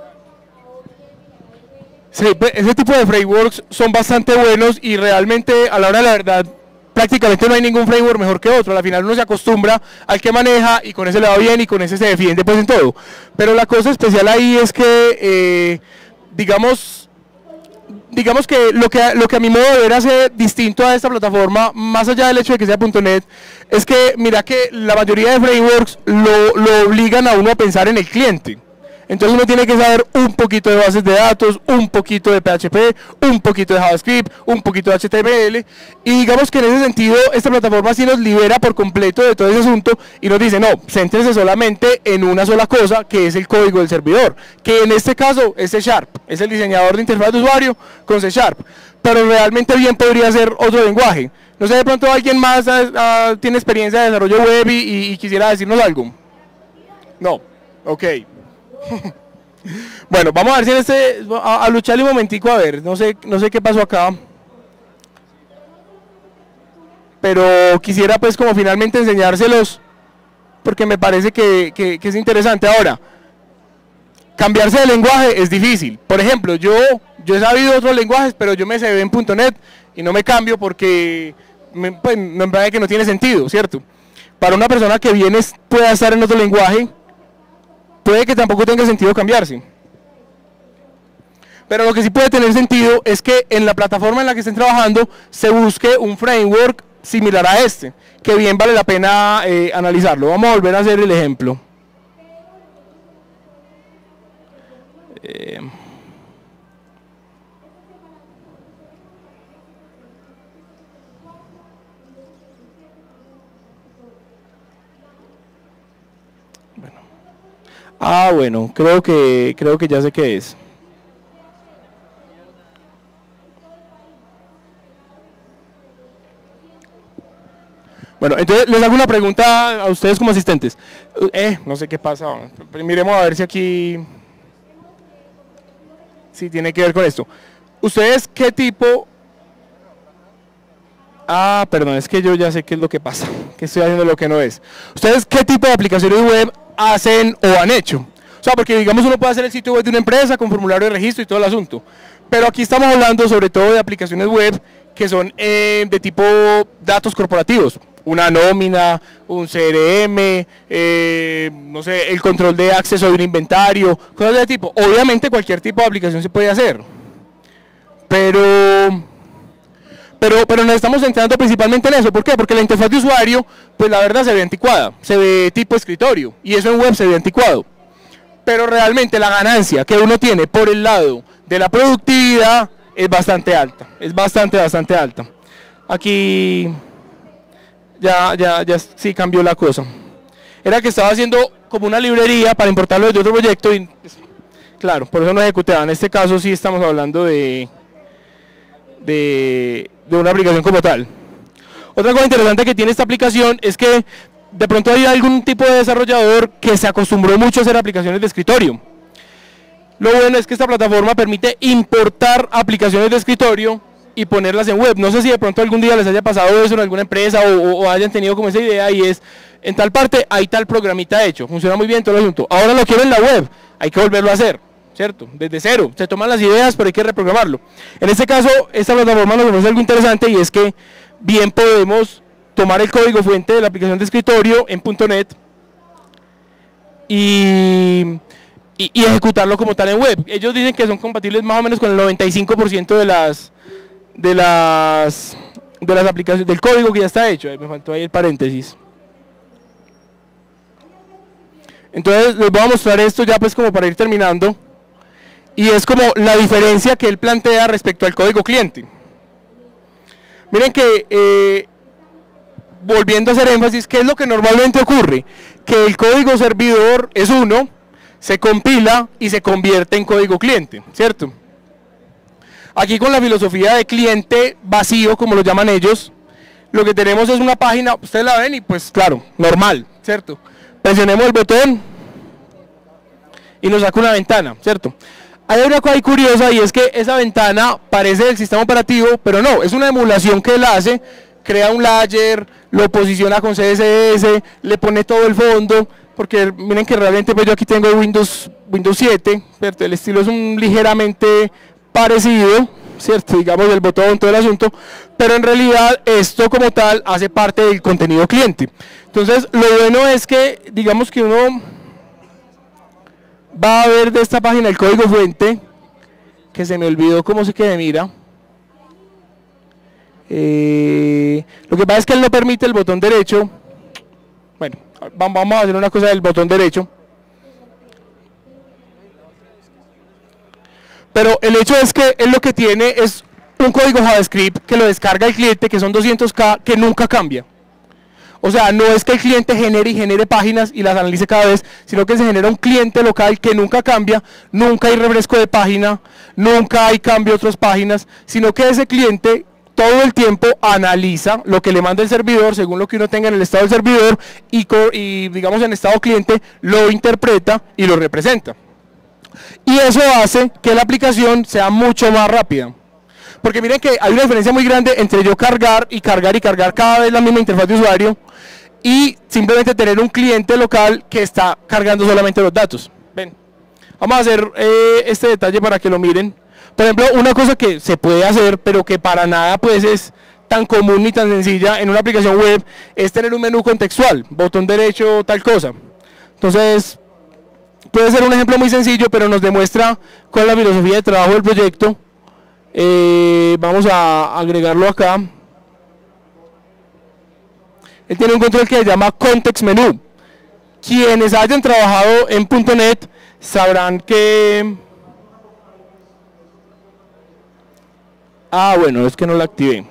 Sí, ese tipo de frameworks son bastante buenos y realmente a la hora de la verdad prácticamente no hay ningún framework mejor que otro. Al final uno se acostumbra al que maneja y con ese le va bien y con ese se defiende pues en todo. Pero la cosa especial ahí es que digamos que lo que a mi modo de ver hace distinto a esta plataforma, más allá del hecho de que sea .NET, es que mira que la mayoría de frameworks lo obligan a uno a pensar en el cliente. Entonces uno tiene que saber un poquito de bases de datos, un poquito de PHP, un poquito de JavaScript, un poquito de HTML, y digamos que en ese sentido esta plataforma sí nos libera por completo de todo ese asunto y nos dice, no, céntrese solamente en una sola cosa, que es el código del servidor, que en este caso es C#, es el diseñador de interfaz de usuario con C#, pero realmente bien podría ser otro lenguaje. No sé, de pronto alguien más tiene experiencia de desarrollo web y quisiera decirnos algo. No, ok. Bueno, vamos a ver si a lucharle un momentico, a ver, no sé qué pasó acá, pero quisiera pues como finalmente enseñárselos porque me parece que es interesante. Ahora, cambiarse de lenguaje es difícil. Por ejemplo, yo he sabido otros lenguajes, pero yo me cebé en .NET y no me cambio porque pues, me parece que no tiene sentido, ¿cierto? Para una persona que pueda estar en otro lenguaje, puede que tampoco tenga sentido cambiarse. Pero lo que sí puede tener sentido es que en la plataforma en la que estén trabajando se busque un framework similar a este, que bien vale la pena analizarlo. Vamos a volver a hacer el ejemplo. Bueno, creo que ya sé qué es. Bueno, entonces les hago una pregunta a ustedes como asistentes. No sé qué pasa. Miremos a ver si aquí tiene que ver con esto. ¿Ustedes qué tipo? Perdón, es que yo ya sé qué es lo que pasa, que estoy haciendo lo que no es. ¿Ustedes qué tipo de aplicaciones web hacen o han hecho? O sea, porque digamos uno puede hacer el sitio web de una empresa con formulario de registro y todo el asunto, pero aquí estamos hablando sobre todo de aplicaciones web que son de tipo datos corporativos, una nómina, un CRM, no sé, el control de acceso de un inventario, cosas de ese tipo. Obviamente cualquier tipo de aplicación se puede hacer, pero nos estamos centrando principalmente en eso. ¿Por qué? Porque la interfaz de usuario, pues la verdad se ve anticuada, se ve tipo escritorio, y eso en web se ve anticuado. Pero realmente la ganancia que uno tiene por el lado de la productividad es bastante alta, es bastante alta. Aquí ya sí cambió la cosa. Era que estaba haciendo como una librería para importarlo de otro proyecto y claro, por eso no ejecutaba. En este caso sí estamos hablando de una aplicación como tal. Otra cosa interesante que tiene esta aplicación es que de pronto hay algún tipo de desarrollador que se acostumbró mucho a hacer aplicaciones de escritorio. Lo bueno es que esta plataforma permite importar aplicaciones de escritorio y ponerlas en web. No sé si de pronto algún día les haya pasado eso en alguna empresa o hayan tenido como esa idea, y es, en tal parte hay tal programita hecho, funciona muy bien todo el asunto. Ahora lo quiero en la web, hay que volverlo a hacer, ¿cierto? Desde cero, se toman las ideas, pero hay que reprogramarlo. En este caso, esta plataforma nos ofrece algo interesante, y es que bien podemos tomar el código fuente de la aplicación de escritorio en .NET y ejecutarlo como tal en web. Ellos dicen que son compatibles más o menos con el 95% de las aplicaciones, del código que ya está hecho. Me faltó ahí el paréntesis. Entonces les voy a mostrar esto ya pues como para ir terminando, y es como la diferencia que él plantea respecto al código cliente. Miren que volviendo a hacer énfasis, ¿qué es lo que normalmente ocurre? Que el código servidor es uno, se compila y se convierte en código cliente, ¿cierto? Aquí con la filosofía de cliente vacío, como lo llaman ellos, lo que tenemos es una página, ustedes la ven y pues claro, normal, ¿cierto? Presionemos el botón y nos saca una ventana, ¿cierto? Hay una cosa ahí curiosa, y es que esa ventana parece del sistema operativo, pero no, es una emulación que él hace, crea un layer, lo posiciona con CSS, le pone todo el fondo, porque miren que realmente pues yo aquí tengo Windows 7, ¿cierto? El estilo es ligeramente parecido, ¿cierto? Digamos el botón, todo el asunto, pero en realidad esto como tal hace parte del contenido cliente. Entonces lo bueno es que digamos que uno va a ver de esta página el código fuente, que se me olvidó cómo se quede, mira. Lo que pasa es que él no permite el botón derecho. Bueno, vamos a hacer una cosa del botón derecho. Pero el hecho es que él lo que tiene es un código JavaScript que lo descarga el cliente, que son 200K, que nunca cambia. O sea, no es que el cliente genere y genere páginas y las analice cada vez, sino que se genera un cliente local que nunca cambia, nunca hay refresco de página, nunca hay cambio de otras páginas, sino que ese cliente todo el tiempo analiza lo que le manda el servidor según lo que uno tenga en el estado del servidor y digamos en estado cliente lo interpreta y lo representa. Y eso hace que la aplicación sea mucho más rápida. Porque miren que hay una diferencia muy grande entre yo cargar y cargar cada vez la misma interfaz de usuario y simplemente tener un cliente local que está cargando solamente los datos. Ven, vamos a hacer este detalle para que lo miren. Por ejemplo, una cosa que se puede hacer, pero que para nada pues es tan común ni tan sencilla en una aplicación web, es tener un menú contextual, botón derecho, tal cosa. Entonces, puede ser un ejemplo muy sencillo, pero nos demuestra cuál es la filosofía de trabajo del proyecto. Vamos a agregarlo acá. Él tiene un control que se llama Context Menu. Quienes hayan trabajado en .NET sabrán que... bueno, es que no la activé.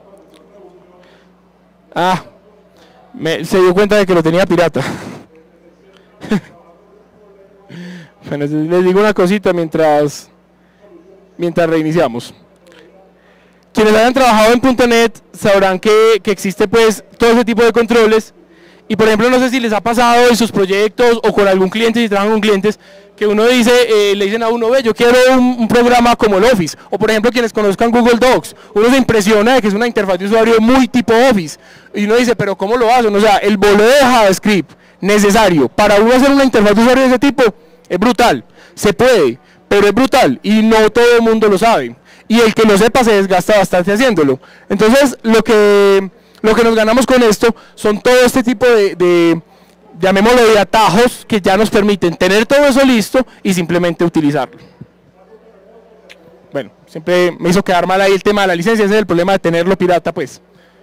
Se dio cuenta de que lo tenía pirata. Bueno, les digo una cosita mientras reiniciamos. Quienes hayan trabajado en .NET sabrán que existe pues todo ese tipo de controles, y por ejemplo no sé si les ha pasado en sus proyectos o con algún cliente, si trabajan con clientes, que uno dice, le dicen a uno, ve, yo quiero un programa como el Office, o por ejemplo quienes conozcan Google Docs, uno se impresiona de que es una interfaz de usuario muy tipo Office, y uno dice, pero ¿cómo lo hacen? O sea, el boleo de JavaScript necesario para uno hacer una interfaz de usuario de ese tipo es brutal, se puede, pero es brutal y no todo el mundo lo sabe, y el que lo sepa se desgasta bastante haciéndolo. Entonces lo que nos ganamos con esto son todo este tipo de llamémoslo de atajos que ya nos permiten tener todo eso listo y simplemente utilizarlo. Bueno, siempre me hizo quedar mal ahí el tema de la licencia, ese es el problema de tenerlo pirata pues.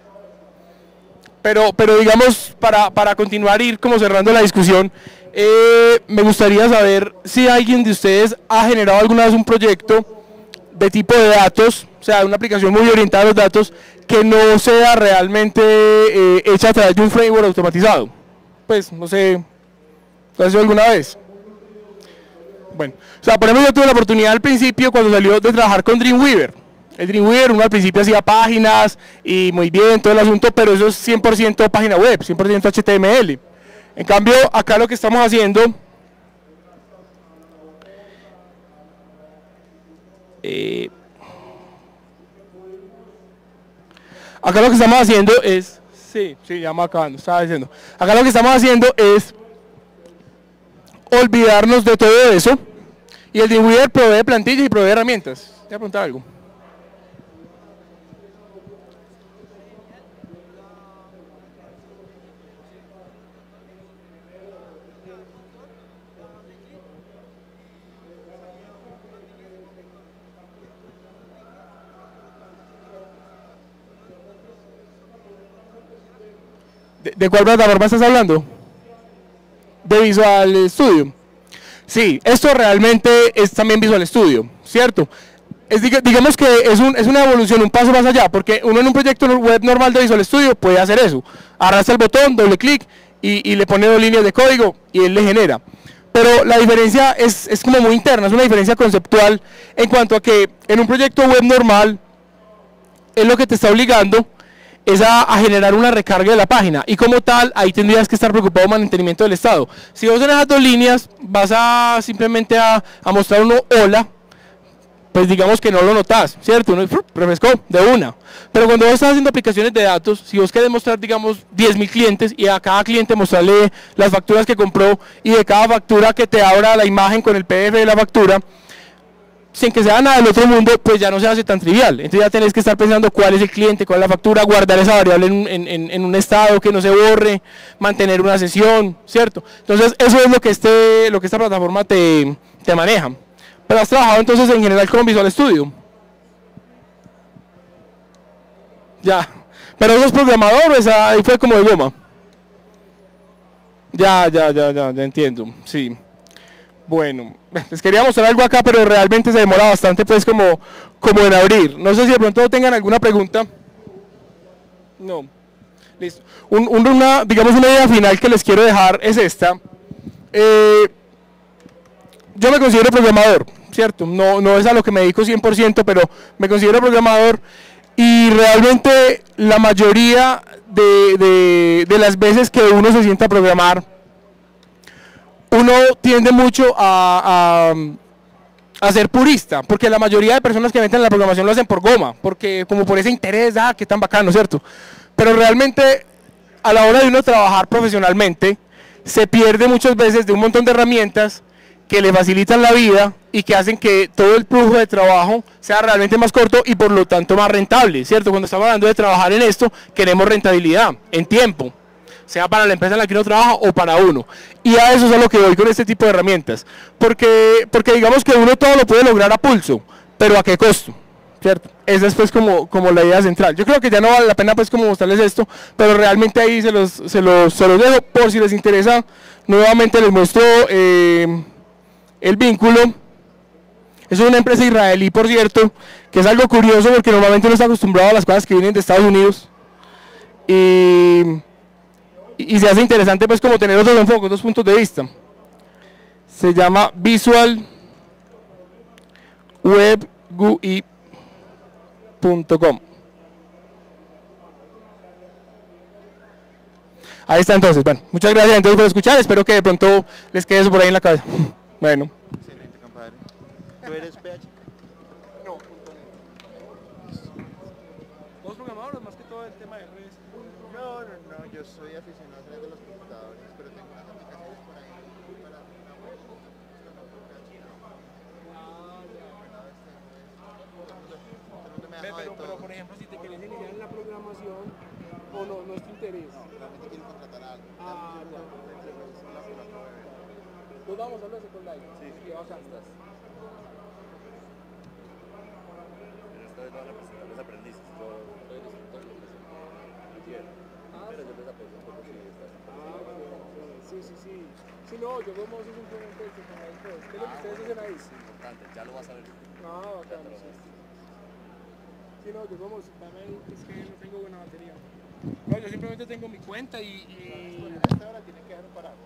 Pero digamos, para continuar ir como cerrando la discusión, me gustaría saber si alguien de ustedes ha generado alguna vez un proyecto de tipo de datos, o sea, una aplicación muy orientada a los datos, que no sea realmente hecha a través de un framework automatizado. Pues, no sé, ¿lo has hecho alguna vez? Bueno, o sea, por ejemplo, yo tuve la oportunidad al principio, cuando salió, de trabajar con Dreamweaver. El Dreamweaver, uno al principio hacía páginas y muy bien, todo el asunto, pero eso es 100% página web, 100% HTML. En cambio, acá lo que estamos haciendo Acá lo que estamos haciendo es, sí, ya me acabando, estaba diciendo. Acá lo que estamos haciendo es olvidarnos de todo eso y el Dibuyer provee plantillas y provee herramientas. Te voy a preguntar algo. ¿De cuál plataforma estás hablando? De Visual Studio. Sí, esto realmente es también Visual Studio, ¿cierto? Digamos que es una evolución, un paso más allá, porque uno en un proyecto web normal de Visual Studio puede hacer eso. Arrastra el botón, doble clic y le pone 2 líneas de código y él le genera. Pero la diferencia es como muy interna, es una diferencia conceptual en cuanto a que en un proyecto web normal es lo que te está obligando es a generar una recarga de la página y como tal ahí tendrías que estar preocupado del mantenimiento del estado. Si vos en esas 2 líneas vas a simplemente a mostrar uno hola, pues digamos que no lo notas, ¿cierto? Uno refrescó de una. Pero cuando vos estás haciendo aplicaciones de datos, si vos querés mostrar, digamos, 10.000 clientes y a cada cliente mostrarle las facturas que compró y de cada factura que te abra la imagen con el PDF de la factura, sin que sea nada del otro mundo, pues ya no se hace tan trivial. Entonces ya tenés que estar pensando cuál es el cliente, cuál es la factura, guardar esa variable en un estado que no se borre, mantener una sesión, ¿cierto? Entonces eso es lo que esta plataforma te maneja. Pero has trabajado entonces en general con Visual Studio. Ya. Pero eso es programador o ahí fue como de goma. Ya entiendo, sí. Bueno, les quería mostrar algo acá, pero realmente se demora bastante pues como en abrir. No sé si de pronto tengan alguna pregunta. No. Listo. Digamos una idea final que les quiero dejar es esta. Yo me considero programador, ¿cierto? No es a lo que me dedico 100%, pero me considero programador y realmente la mayoría de las veces que uno se sienta a programar, uno tiende mucho a ser purista, porque la mayoría de personas que meten en la programación lo hacen por goma, porque como por ese interés, qué tan bacano, ¿cierto? Pero realmente a la hora de uno trabajar profesionalmente, se pierde muchas veces de un montón de herramientas que le facilitan la vida y que hacen que todo el flujo de trabajo sea realmente más corto y por lo tanto más rentable, ¿cierto? Cuando estamos hablando de trabajar en esto, queremos rentabilidad en tiempo, sea para la empresa en la que uno trabaja o para uno. Y a eso es a lo que voy con este tipo de herramientas, porque digamos que uno todo lo puede lograr a pulso, pero ¿a qué costo? ¿Cierto? Esa es pues como la idea central. Yo creo que ya no vale la pena pues como mostrarles esto, pero realmente ahí se los dejo por si les interesa. Nuevamente les muestro el vínculo. Es una empresa israelí, por cierto, que es algo curioso porque normalmente uno está acostumbrado a las cosas que vienen de Estados Unidos y se hace interesante pues como tener otros enfoques, otros puntos de vista. Se llama Visual Web GUI.com. Ahí está entonces, bueno, muchas gracias entonces por escuchar, espero que de pronto les quede eso por ahí en la cabeza. Bueno. Excelente, compadre. ¿Tú eres PH? No, ¿vos programador o más que todo el tema de redes? No, yo soy aficionado a los computadores, pero tengo unas aplicaciones por ahí para una web. Pero por ejemplo, si te querés iniciar en la programación, o no es tu interés. No, realmente quiero contratar a alguien. Pues vamos a hablar de Second Life. Sí. Y acá estás. Esta vez van a presentar los aprendices. Yo soy el instructor de lo que quiero. Pero yo les apoyo un poco si estás sí. Si no, yo como simplemente el Second Life 2. ¿Qué es lo que ustedes hacen ahí? Es importante, ya lo vas a ver. Bacano, sí. Sí, no, yo como, dame ahí, es que no tengo buena batería. No, yo simplemente tengo mi cuenta y... Esta hora tienen que dejar un parado.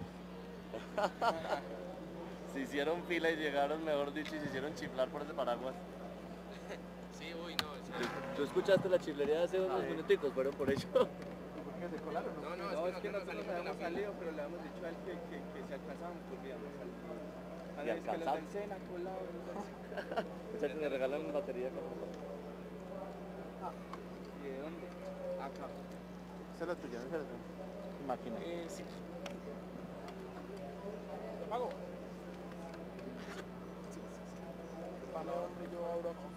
Se hicieron fila y llegaron, mejor dicho, y se hicieron chiflar por ese paraguas. Sí, uy, no. ¿Tú escuchaste la chiflería hace unos minuticos? ¿Fueron por ello? ¿Por qué se colaron? No, Es que nosotros habíamos salido, pero le habíamos dicho a él que se alcanzaban, pues digamos, a ¿Y los que les alcanzaban? den cena, colado, Muchachos, me regalan batería. ¿Y de dónde? claro. Esa es la tuya, ¿no? Máquina. Sí. ¿Lo pago? Sí. Para donde yo abro aquí.